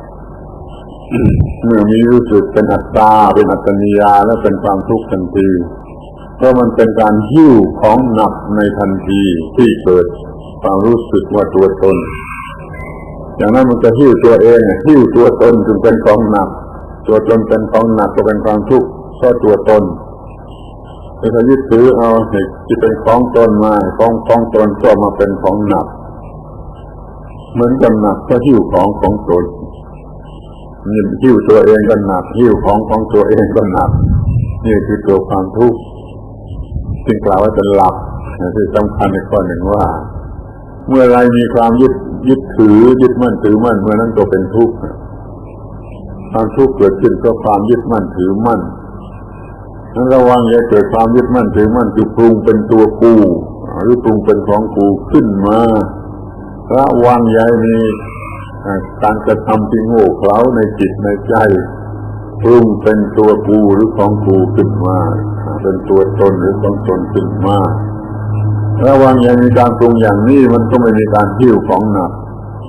เมื่อมีรู้สึกเป็นอัตตาเป็นอัตตนิยาแล้วเป็นความทุกข์ทันทีเพราะมันเป็นการหิ้วของหนักในทันทีที่เกิดความรู้สึกว่าตัวตนอย่างนั้นมันจะหิ้วตัวเองหิ้วตัวตนจึงเป็นของหนักตัวตนเป็นของหนักก็เป็นความทุกข์เพราะตัวตนถ้ายึดถือเอาสิ่งที่เป็นของตนมาของตนก็มาเป็นของหนักเหมือนกับหนักก็หิ้วของตนนี่หิ้วตัวเองก็หนักหิ้วของตัวเองก็หนักนี่คือตัวความทุกข์จึงกล่าวว่าเป็นหลักที่สำคัญในข้อหนึ่งว่าเมื่อไรมีความยึดถือยึดมั่นถือมั่นเมื่อนั้นก็เป็นทุกข์ความทุกข์เกิดขึ้นเพราะความยึดมั่นถือมั่นนั้นระวังอย่าเกิดความยึดมั่นถือมั่นคือปรุงเป็นตัวกูหรือปรุงเป็นของกูขึ้นมาระวังอย่ามีการกระทำที่โง่เขลาในจิตในใจปรุงเป็นตัวกูหรือของกูขึ้นมาเป็นตัวตนหรือของตนขึ้นมาระวังอย่ามีการปรุงอย่างนี้มันก็ไม่มีการหิ้วของหนัก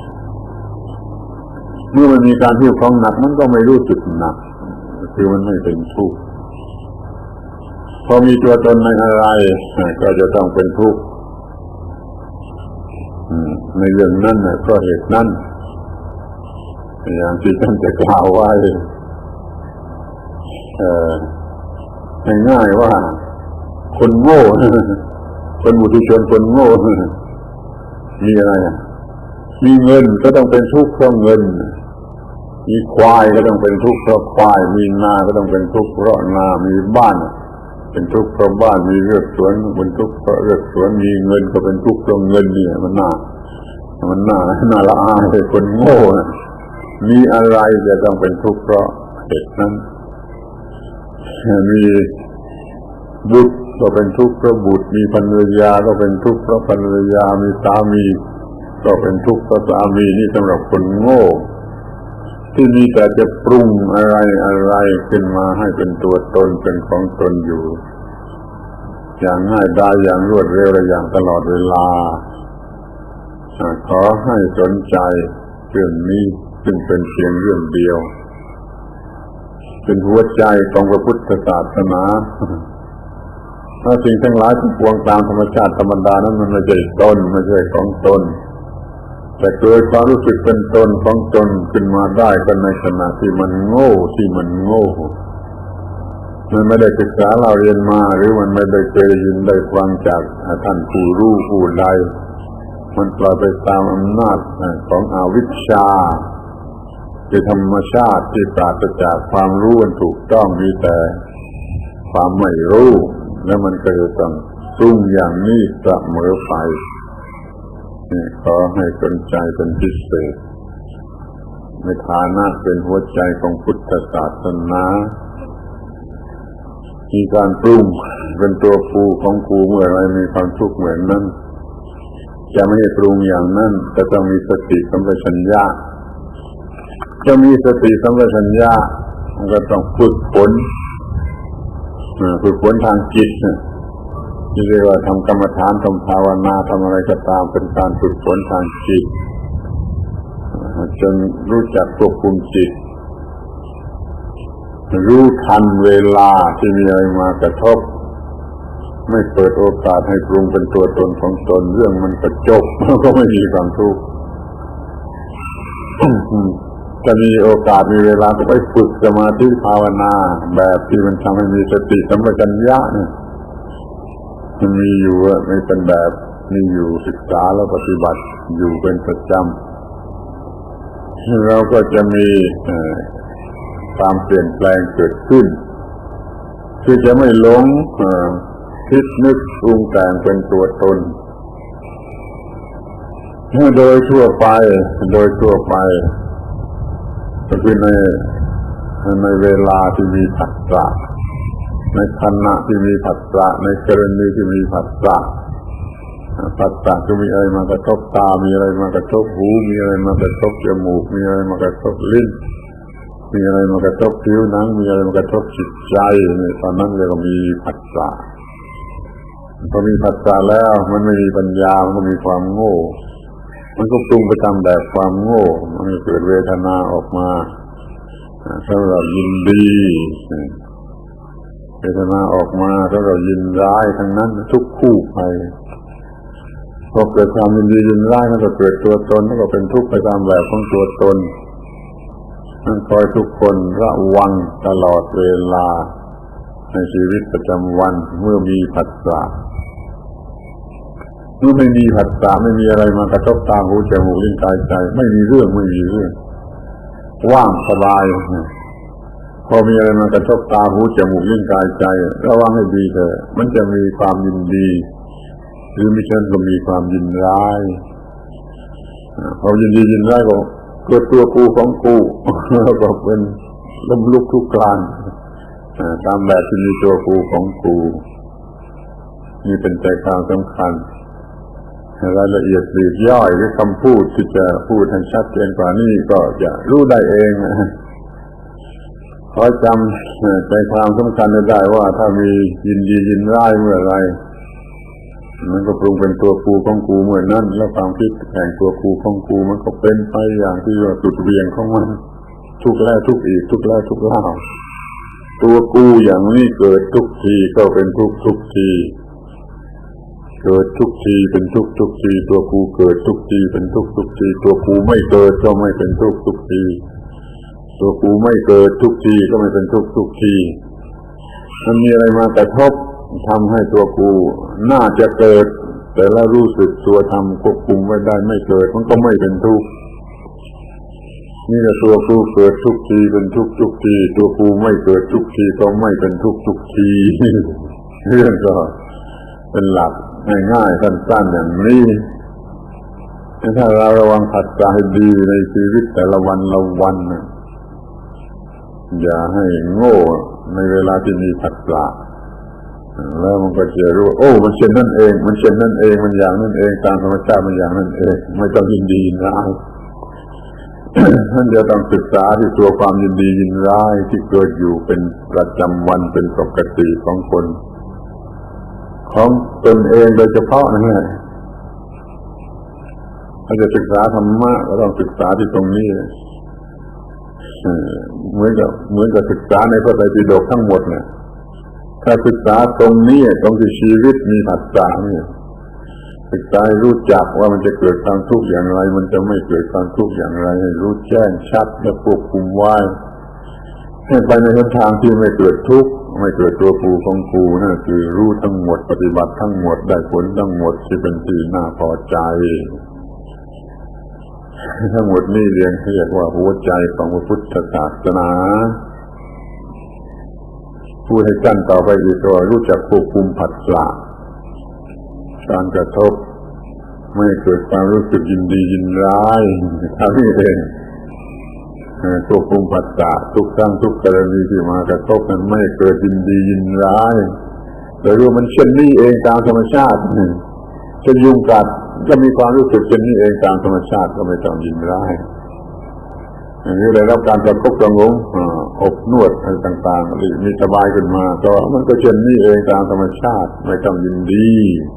เมื่อมันมีการหิ้วของหนักมันก็ไม่รู้สึกหนักคือมันไม่เป็นทุกข์พอมีตัวตนในอะไรก็จะต้องเป็นทุกข์ในเรื่องนั้นเพราะเหตุนั้นอย่างที่ท่านจะกล่าวไว้ง่ายๆว่าคนโง่คนบุตุชนคนโง่มีอะไรมีเงินก็ต้องเป็นทุกข์เพราะเงินมีควายก็ต้องเป็นทุกข์เพราะควายมีนาก็ต้องเป็นทุกข์เพราะนามีบ้านเป็นทุกข์เพราะบ้านมีเรือกสวนเป็นทุกข์เพราะเรือกสวนมีเงินก็เป็นทุกข์เพราะเงินเนี่ยมันน่าละอายคนโง่มีอะไรจะต้องเป็นทุกข์เพราะเหตุนั้นมีบุตรก็เป็นทุกข์เพราะบุตรมีภรรยาก็เป็นทุกข์เพราะภรรยามีสามีก็เป็นทุกข์เพราะสามีนี่สำหรับคนโง่ที่มีแต่จะปรุงอะไรขึ้นมาให้เป็นตัวตนเป็นของตนอยู่อย่างง่ายได้อย่างรวดเร็วและอย่างตลอดเวลาขอให้สนใจเรื่องนี้ซึ่งเป็นเพียงเรื่องเดียวเป็นหัวใจของพระพุทธศาสนาถ้าสิ่งทั้งหลายที่ปวงตามธรรมชาติธรรมดานั้นมันไม่ใช่ตนไม่ใช่ของตนแต่เกิดความรู้สึกเป็นตนของตนขึ้นมาได้ก็ในขณะที่มันโง่มันไม่ได้ศึกษาเราเรียนมาหรือมันไม่ได้เคยยินได้ฟังจากท่านผู้รู้ผู้ใดมันปล่อยไปตามอำนาจของอวิชชาคือธรรมชาติที่ปราศจากความรู้อันถูกต้องมีแต่ความไม่รู้แล้วมันก็จะต้องปรุงอย่างนี้เสมอไปขอให้สนใจเป็นพิเศษในฐานะเป็นหัวใจของพุทธศาสนามีการปรุงเป็นตัวกูของกูเมื่อไรมีความทุกข์เหมือนนั้นจะไม่ให้ปรุงอย่างนั้นจะต้องมีสติสัมปชัญญะจะมีสติสัมปชัญญะมันก็ต้องฝึกฝนทางจิตที่เรียกว่าทำกรรมฐานทำภาวนาทำอะไรก็ตามเป็นการฝึกฝนทางจิตจนรู้จักควบคุมจิตรู้ทันเวลาที่มีอะไรมากระทบไม่เปิดโอกาสให้ปรุงเป็นตัวตนของตนเรื่องมันก็จบก็ไม่มีความทุกข์จะมีโอกาสมีเวลาก็ไปฝึกสมาธิภาวนาแบบที่มันทำให้มีสติสัมปชัญญะเนี่ยมันมีอยู่ไม่เป็นแบบมีอยู่ศึกษาแล้วปฏิบัติอยู่เป็นประจำเราก็จะมีความเปลี่ยนแปลงเกิดขึ้นคือจะไม่หลงคิดนึกปรุงแต่งเป็นตัวตนโดยทั่วไปก็คือในเวลาที่มีผัสสะในขณะที่มีผัสสะในกรณีที่มีผัสสะก็มีอะไรมากระทบตามีอะไรมากระทบหูมีอะไรมากระทบจมูกมีอะไรมากระทบลิ้นมีอะไรมากระทบผิวหนังมีอะไรมากระทบจิตใจนี่ตอนนั้นเรียกว่ามีผัสสะพอมีผัสสะแล้วมันไม่มีปัญญามันก็มีความโง่มันก็ปรุงไปตามแบบความโง่มันก็เกิดเวทนาออกมาถ้าเรายินดีเวทนาออกมาถ้าเรายินร้ายทั้งนั้นทุกคู่ไปพอเกิดความยินดียินร้ายมันก็เกิดตัวตนแล้วก็เป็นทุกข์ไปตามแบบของตัวตนนั่นคอยทุกคนระวังตลอดเวลาในชีวิตประจำวันเมื่อมีผัสสะเมื่อไม่มีผัสสะไม่มีอะไรมากระทบตาหูจมูกลิ้นกายใจไม่มีเรื่องว่างสบายพอมีอะไรมากระทบตาหูจมูกลิ้นกายใจระวังให้ดีเถอะมันจะมีความยินดีหรือมิฉะนั้นก็มีความยินร้ายพอยินดียินร้ายก็เกิดตัวกูของกูแล้วก็เป็นล้มลุกคลุกคลานตามแบบที่มีตัวกูของกูนี่เป็นใจความสำคัญรายละเอียดปลีกย่อยหรือคำพูดที่จะพูดให้ชัดเจนกว่านี้ก็จะรู้ได้เองขอจำใจความสำคัญได้ว่าถ้ามียินดียินร้ายเมื่อไรมันก็ปรุงเป็นตัวกูของกูเมื่อนั้นแล้วความคิดแห่งตัวกูของกูมันก็เป็นไปอย่างที่ว่าสุดเวียงของมันทุกแล้วทุกอีกทุกแล้วทุกเล่าตัวกูอย่างนี้เกิดทุกทีก็เป็นทุกทีเกิดทุกทีเป็นทุกทุกทีตัวกูเกิดทุกทีเป็นทุกทุกทีตัวกูไม่เกิดก็ไม่เป็นทุกทุกทีตัวกูไม่เกิดทุกทีก็ไม่เป็นทุกทุกทีมันมีอะไรมากระทบทำให้ตัวกูน่าจะเกิดแต่ละรู้สึกตัวทำควบคุมไว้ได้ไม่เกิดมันก็ไม่เป็นทุกข์นี่แหละตัวกูเกิดทุกทีเป็นทุกทุกทีตัวกูไม่เกิดทุกทีก็ไม่เป็นทุกทุกทีเรื่องก็เป็นหลักง่ายๆสั้นๆอย่างนี้ถ้าเราระวังผัสสะให้ดีในชีวิตแต่ละวันละวันนะอย่าให้โง่ในเวลาที่มีผัสสะแล้วมันก็จะรู้โอ้มันเช่นนั่นเองมันเช่นนั่นเองมันอย่างนั่นเองตามธรรมชาติมันอย่างนั่นเองไม่ต้องยินดียินร้าย ท่านจะต้องศึกษาที่ตัวความยินดียินร้ายที่เกิดอยู่เป็นประจำวันเป็นปกติของคนของตนเองโดยเฉพาะนะฮะถ้าจะศึกษาธรรมะก็ต้องศึกษาที่ตรงนี้เหมือนกับศึกษาในพระไตรปิฎกทั้งหมดเนี่ยถ้าศึกษาตรงนี้ตรงที่ชีวิตมีผัสสะเนี่ยศึกษาให้รู้จักว่ามันจะเกิดความทุกข์อย่างไรมันจะไม่เกิดความทุกข์อย่างไรให้รู้แจ้งชัดและควบคุมไว้ให้ไปในทางที่ไม่เกิดทุกข์ไม่เกิดตัวกูของกูนั่นคือรู้ทั้งหมดปฏิบัติทั้งหมดได้ผลทั้งหมดที่เป็นที่น่าพอใจทั้งหมดนี่เรียกว่าหัวใจของพระพุทธศาสนาพูดให้สั้นต่อไปอีกว่ารู้จักควบคุมผัสสะการกระทบไม่เกิดความรู้สึกยินดียินร้ายเท่านี้เองควบคุมผัสสะทุกครั้งทุกกรณีที่มากระทบมันไม่เกิดยินดียินร้ายโดยรู้มันเช่นนี้เองตามธรรมชาติจะยุงกัดก็มีความรู้สึกเช่นนี้เองตามธรรมชาติก็ไม่ต้องยินร้ายอย่างนี้ได้รับการประคบประงมอบนวดอะไรต่างๆมีสบายขึ้นมาก็มันก็เช่นนี้เองตามธรรมชาติไม่ต้องยินดี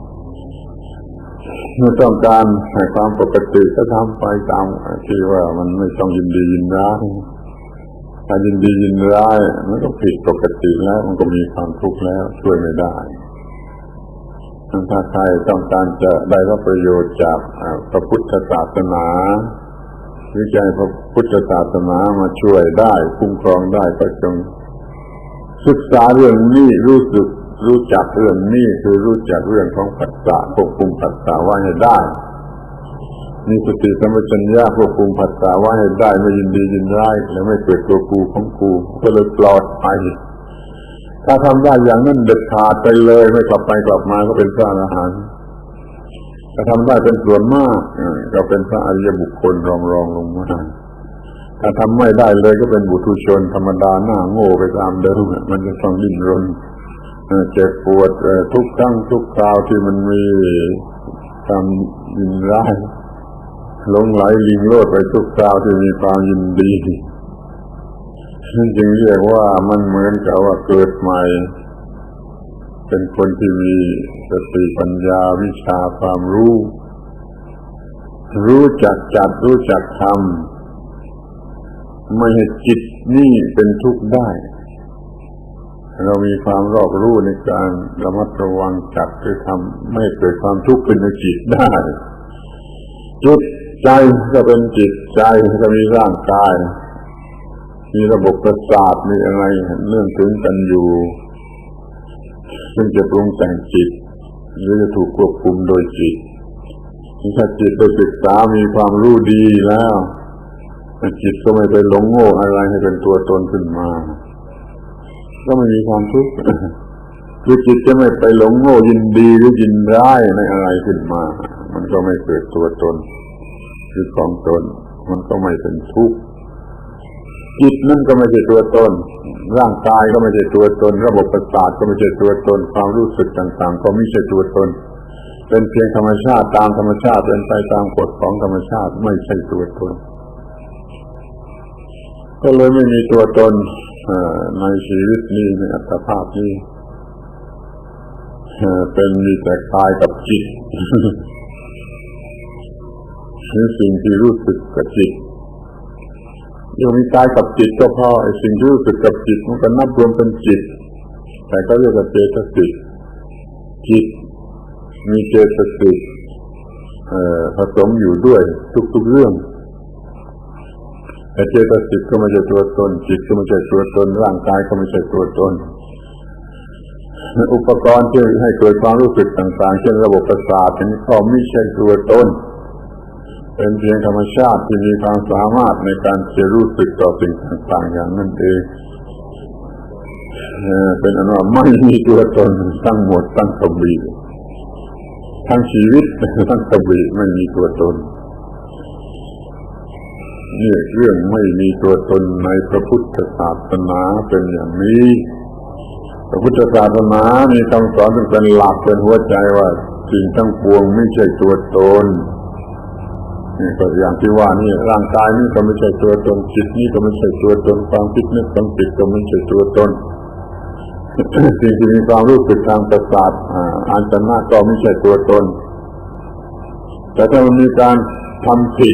เมื่อต้องการให้ความปกติก็ทำไปตามที่ว่ามันไม่ต้องยินดียินร้ายถ้ายินดียินร้ายมันก็ผิดปกติแล้วมันก็มีความทุกข์แล้วช่วยไม่ได้ถ้าใครต้องการจะได้รับประโยชน์จากพระพุทธศาสนาหรือใจพระพุทธศาสนามาช่วยได้คุ้มครองได้ก็จงศึกษาเรื่องนี้รู้จักเรื่องนี้คือรู้จักเรื่องของผัสสะควบคุมผัสสะไว้ให้ได้มีสติสัมปชัญญะควบคุมผัสสะไว้ให้ได้ไม่ยินดียินร้ายและไม่เกิดตัวกูของกูก็เลยปลอดภัยถ้าทำได้อย่างนั้นเด็ดขาดไปเลยไม่กลับไปกลับมาก็เป็นพระอรหันต์ถ้าทำได้เป็นส่วนมากก็เป็นพระอริยบุคคลรองลงมาถ้าทำไม่ได้เลยก็เป็นบุถุชนธรรมดาหน้าโง่ไปตามเดิมมันจะต้องดิ้นรนเจ็บปวดทุกครั้งทุกคราวที่มันมีความยินร้ายหลงไหลลิงโลดไปทุกคราวที่มีความยินดีจึงเรียกว่ามันเหมือนกับว่าเกิดใหม่เป็นคนที่มีสติปัญญาวิชาความรู้จักจัดรู้จักทำไม่ให้จิตนี่เป็นทุกข์ได้เรามีความรอบรู้ในการระมัดระวังจัดหรือทำไม่เกิดความทุกข์ขึ้นในจิตได้จิตใจก็เป็นจิตใจก็มีร่างกายมีระบบประสาทมีอะไรเนื่องถึงกันอยู่ซึ่งจะปรุงแต่งจิตหรือจะถูกควบคุมโดยจิตถ้าจิตไปศึกษามีความรู้ดีแล้วจิตก็ไม่ไปหลงโง่อะไรให้เป็นตัวตนขึ้นมาก็ไม่มีความทุกข์คือจิตจะไม่ไปหลงโง่ยินดีหรือยินร้ายในอะไรขึ้นมามันก็ไม่เกิดตัวตนคือของตนมันก็ไม่เป็นทุกข์จิตนั่นก็ไม่ใช่ตัวตนร่างกายก็ไม่ใช่ตัวตนระบบประสาทก็ไม่ใช่ตัวตนความรู้สึกต่างๆก็ไม่ใช่ตัวตนเป็นเพียงธรรมชาติตามธรรมชาติเป็นไปตามกฎของธรรมชาติไม่ใช่ตัวตนก็เลยไม่มีตัวตนในชีวิตนี้ในอัตภาพนี้เป็นมีแต่กายกับจิตคือสิ่งที่รู้สึกกับจิตยังมีกายกับจิตก็พอไอ้สิ่งที่รู้สึกกับจิตมันก็นับรวมเป็นจิตแต่ก็เรียกว่าเจตสิกจิตมีเจตสิกผสมอยู่ด้วยทุกๆเรื่องแต่เจตสิกก็ไม่ใช่ตัวตนจิตก็ไม่ใช่ตัวตนร่างกายก็ไม่ใช่ตัวตนอุปกรณ์ที่ให้เกิดความรู้สึกต่างๆเช่นระบบประสาทนี้ก็ไม่ใช่ตัวตนเป็นเพียงธรรมชาติที่มีความสามารถในการจะรู้สึกต่อสิ่งต่างๆอย่างนั้นเองเป็นอันว่าไม่มีตัวตนทั้งหมดทั้งกบีทั้งชีวิตทั้งกบีไม่มีตัวตนนี่เรื่องไม่มีตัวตนในพระพุทธศาสนาเป็นอย่างนี้พระพุทธศาสนามีคำสอนเป็นหลักเป็นหัวใจว่าสิ่งทั้งปวงไม่ใช่ตัวตนนี่ก็อย่างที่ว่านี่ร่างกายนี่ก็ไม่ใช่ตัวตนจิตนี่ก็ไม่ใช่ตัวตนความคิดนึกความคิดก็ไม่ใช่ตัวตนสิ่งที่มีความรู้สึกทางประสาทอาจารย์ก็ไม่ใช่ตัวตนแต่ถ้ามันมีการทำผิด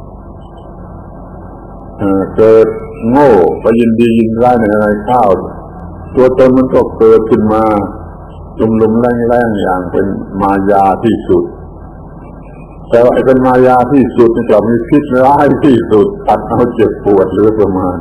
เกิดโง่ไปยินดียินร้ายในอะไรข้าวตัวตนมันก็เกิดขึ้นมาจุ่มลุมแรงๆอย่างเป็นมายาที่สุดแต่ว่าไอ้เป็นมายาที่สุดนี่ก็มีพิษร้ายที่สุดตัดเอาเจ็บปวดหรือประมาณ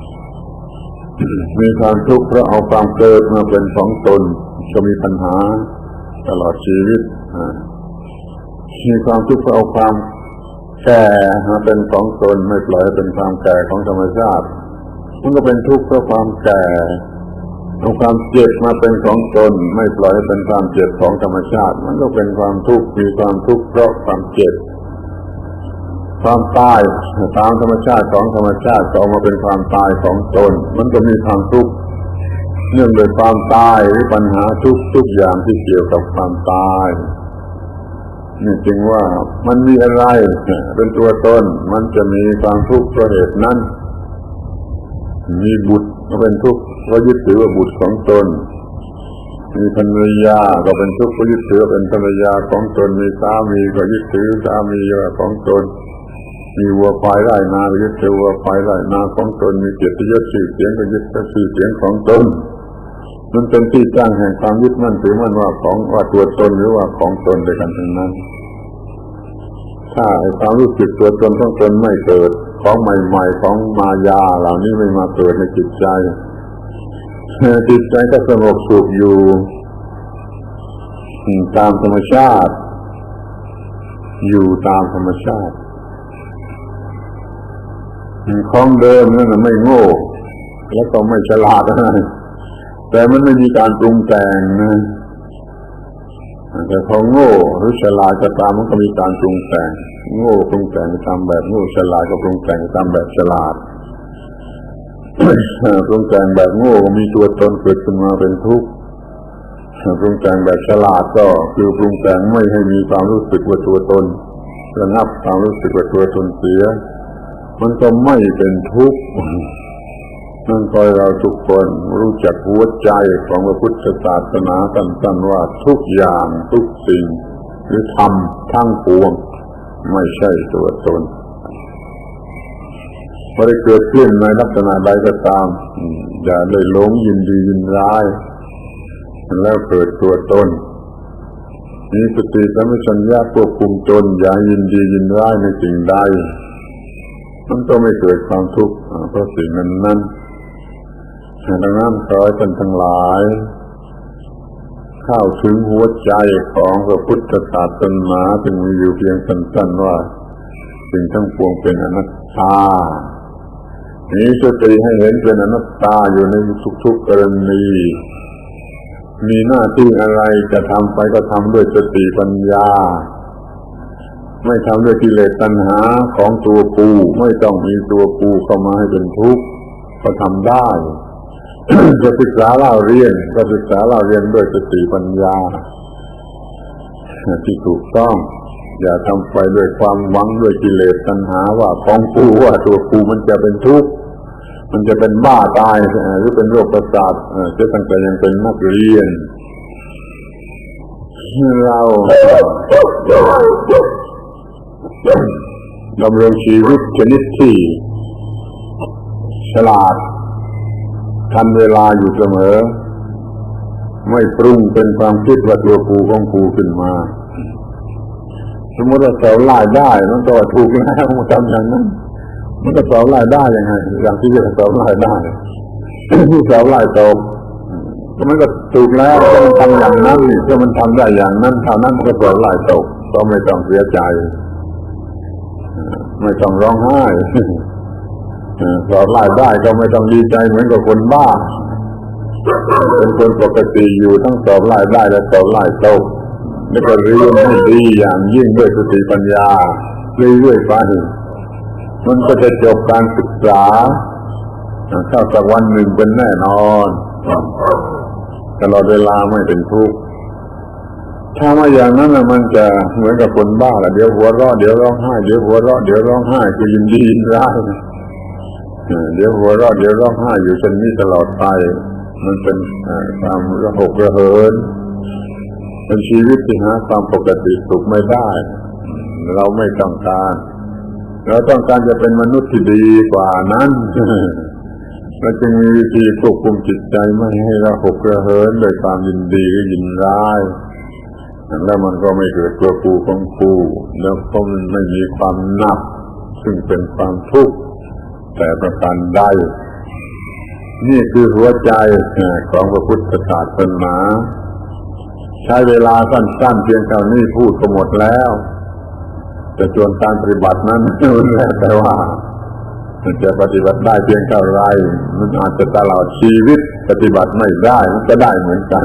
มีความทุกข์เพราะเอาความเกิดมาเป็นของตนก็มีปัญหาตลอดชีวิตมีความทุกข์เพราะเอาความแก่มาเป็นของตนไม่ปล่อยเป็นความแก่ของธรรมชาติมันก็เป็นทุกข์เพราะความแก่เอาความเจ็บมาเป็นของตนไม่ปล่อยเป็นความเจ็บของธรรมชาติมันก็เป็นความทุกข์มีความทุกข์เพราะความเจ็บความตายตามธรรมชาติของธรรมชาติก็ออกมาเป็นความตายของตนมันก็มีความทุกข์เนื่องด้วยความตายหรือปัญหาทุกอย่างที่เกี่ยวกับความตายนี่จึงว่ามันมีอะไรเป็นตัวตนมันจะมีความทุกข์เพราะเหตุนั้นมีบุตรก็เป็นทุกข์เพราะยึดถือว่าบุตรของตนมีภรรยาก็เป็นทุกข์เพราะยึดถือเป็นภรรยาของตนมีสามีก็ยึดถือสามีว่าของตนมีวัวควายไร่นาก็ยึดถือวัวควายไร่นาของตนมีเกียรติยศชื่อเสียงก็ยึดถือชื่อเสียงของตนมันเป็นที่ตั้งแห่งความยึดมั่นถือมั่นว่าของว่าตัวตนหรือว่าของตนด้วยกันทั้งนั้นถ้าความรู้สึกตัวตนของตนไม่เกิดของใหม่ๆของมายาเหล่านี้ไม่มาเกิดในจิตใจก็สงบสุขอยู่ตามธรรมชาติอยู่ตามธรรมชาติของเดิมนั่นไม่โง่แล้วก็ไม่ฉลาดอะไรแต่มันไม่มีการปรุงแต่งนะแต่พอโง่หรือฉลาดก็ตามมันก็มีการปรุงแต่งโง่ปรุงแต่งตามแบบโง่ฉลาดก็ปรุงแต่งตามแบบฉลาด ปรุงแต่งแบบโง่ก็มีตัวตนเกิดขึ้นมาเป็นทุกข์ปรุงแต่งแบบฉลาดก็คือปรุงแต่งไม่ให้มีความรู้สึกว่าตัวตนระงับความรู้สึกว่าตัวตนเสียมันก็ไม่เป็นทุกข์นั่นก็เราทุกคนรู้จักหัวใจของพระพุทธศาสนาสั้นๆว่าทุกอย่างทุกสิ่งหรือธรรมทั้งปวงไม่ใช่ตัวตนพอได้เกิดขึ้นในลักษณะใดก็ตามอย่าได้หลงยินดียินร้ายแล้วเกิดตัวตนมีสติสัมปชัญญะควบคุมตนอย่ายินดียินร้ายในสิ่งใดมันก็ไม่เกิดความทุกข์เพราะสิ่งนั้นดังนั้นขอให้ท่านทั้งหลายเข้าถึงหัวใจของพระพุทธศาสนาจึงมีอยู่เพียงสั้นๆว่าสิ่งทั้งปวงเป็นอนัตตามีสติให้เห็นเป็นอนัตตาอยู่ในทุกๆกรณีมีหน้าที่อะไรจะทำไปก็ทำด้วยสติปัญญาไม่ทำด้วยกิเลสตัณหาของตัวกูไม่ต้องมีตัวกูเข้ามาให้เป็นทุกข์ก็ทำได้ จะศึกษาเล่าเรียนก็ศึกษาเล่าเรียนด้วยสติปัญญาที่ถูกต้องอย่าทำไปด้วยความหวังด้วยกิเลสตัณหาว่าของกูว่าตัวกูมันจะเป็นทุกข์มันจะเป็นบ้าตายหรือเป็นโรคประสาทจะตั้งแต่ยังเป็นนักเรียนเราดำรงชีวิตชนิดที่ฉลาดทันเวลาอยู่เสมอไม่ปรุงเป็นความคิดว่าตัวกูของกูขึ้นมาสมมติว่าเสาไล่ได้มันก็ถูกแล้วมันทำอย่างนั้นมันก็เสาไล่ได้ยังไงอย่างที่เรียกเสาไล่ได้ที่เสาไล่ตกมันก็ถูกแล้วถ้ามันทำอย่างนั้นถ้ามันทำได้อย่างนั้นเท่านั้นมันก็เสาไล่ตกก็ไม่ต้องเสียใจไม่ต้องร้องไห้เสาไล่ได้ก็ไม่ต้องดีใจเหมือนกับคนบ้าเป็นคนปกติอยู่ทั้งสอบไล่ได้และสอบไล่ตกแล้วก็เรียนให้ดีอย่างยิ่งด้วยสติปัญญาเรื่อยๆไปมันก็จะจบการศึกษาเข้าสักวันหนึ่งเป็นแน่นอนตลอดเวลาไม่เป็นทุกข์ถ้ามาอย่างนั้นมันจะเหมือนกับคนบ้าเดี๋ยวหัวเราะเดี๋ยวร้องไห้เดี๋ยวหัวเราะเดี๋ยวร้องไห้คือยินดียินร้ายเดี๋ยวหัวเราะเดี๋ยวร้องไห้อยู่เช่นนี้ตลอดไปมันเป็นความระหกระเหินเป็นชีวิตที่หาความปกติสุขไม่ได้เราไม่ต้องการเราต้องการจะเป็นมนุษย์ที่ดีกว่านั้นเราจึงมีวิธีควบคุมจิตใจไม่ให้ระหกระเหินโดยความยินดีหรือยินร้ายแล้วมันก็ไม่เกิดตัวกูของกูแล้วก็มันไม่มีความหนักซึ่งเป็นความทุกข์แต่ประการใดนี่คือหัวใจของพระพุทธศาสนาใช้เวลาสั้นๆเพียงเท่านี้พูดก็หมดแล้วแต่ส่วนการปฏิบัตินั้นแล้วแต่ว่าจะปฏิบัติได้เพียงเท่าไรมันอาจจะตลอดชีวิตปฏิบัติไม่ได้มันก็ได้เหมือนกัน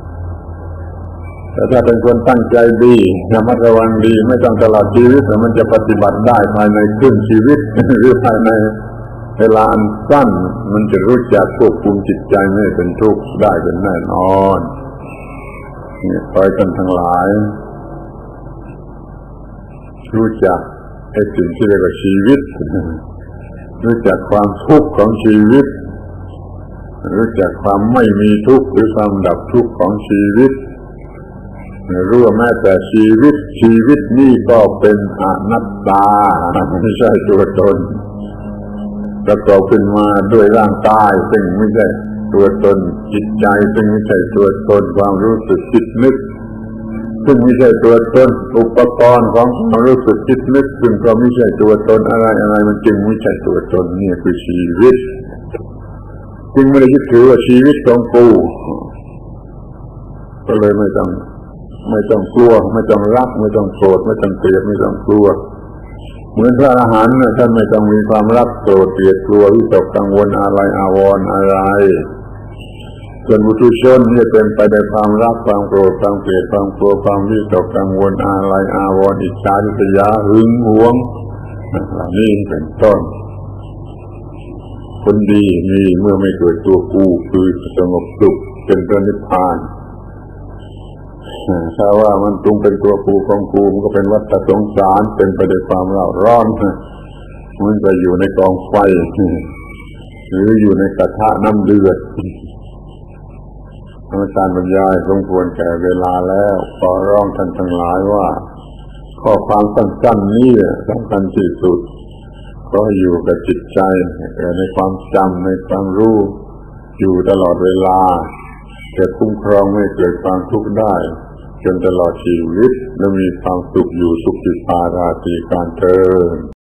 แต่ถ้าเป็นคนตั้งใจดีระมัดระวังดีไม่ต้องตลอดชีวิตแต่มันจะปฏิบัติได้ภายในครึ่งชีวิตหรือภายในเวลาอันสั้นมันจะรู้จักควบคุมจิตใจไม่เป็นทุกข์ได้เป็นแน่นอนนี่คอยกันทั้งหลายรู้จักไอ้สิ่งที่เรียกว่าชีวิตรู้จักความทุกข์ของชีวิตรู้จักความไม่มีทุกข์หรือความดับทุกข์ของชีวิตรู้ว่าแม้แต่ชีวิตนี่ก็เป็นอนัตตาไม่ใช่ตัวตนประกอบขึ้นมาด้วยร่างกายซึ่งไม่ใช่ตัวตนจิตใจซึ่งไม่ใช่ตัวตนความรู้สึกคิดนึกซึ่งไม่ใช่ตัวตนอุปกรณ์ของความรู้สึกคิดนึกซึ่งก็ไม่ใช่ตัวตนอะไรมันจึงไม่ใช่ตัวตนนี่คือชีวิตจึงไม่ได้ยึดถือว่าชีวิตของกูก็เลยไม่ต้องกลัวไม่ต้องรักไม่ต้องโกรธไม่ต้องเกลียดไม่ต้องกลัวเหมือนพระอรหันต์ท่านไม่ต้องมีความรักโกรธเกลียดกลัววิตกกังวลอะไรอาวรณ์อะไรส่วนบุตุชนนี่เป็นไปในความรักความโกรธความเกลียดความกลัวความวิตกกังวลอะไรอาวรณ์อิจฉาริษยาหึงหวงเหล่านี้เป็นต้นคนดีมีเมื่อไม่เกิดตัวกูคือสงบสุขเป็นพระนิพพานถ้าว่ามันปรุงเป็นตัวกูของกูมันก็เป็นวัฏสงสารเป็นไปด้วยความเร่าร้อนมันจะอยู่ในกองไฟหรืออยู่ในกระทะน้ำเดือดการบรรยายสมควรแก่เวลาแล้วขอร้องท่านทั้งหลายว่าข้อความสั้นๆนี้สำคัญที่สุดก็อยู่กับจิตใจในความจำในความรู้อยู่ตลอดเวลาจะคุ้มครองไม่เกิดความทุกข์ได้จนตลอดชีวิตและมีความสุขอยู่สุขติภาราตรีการเทอญ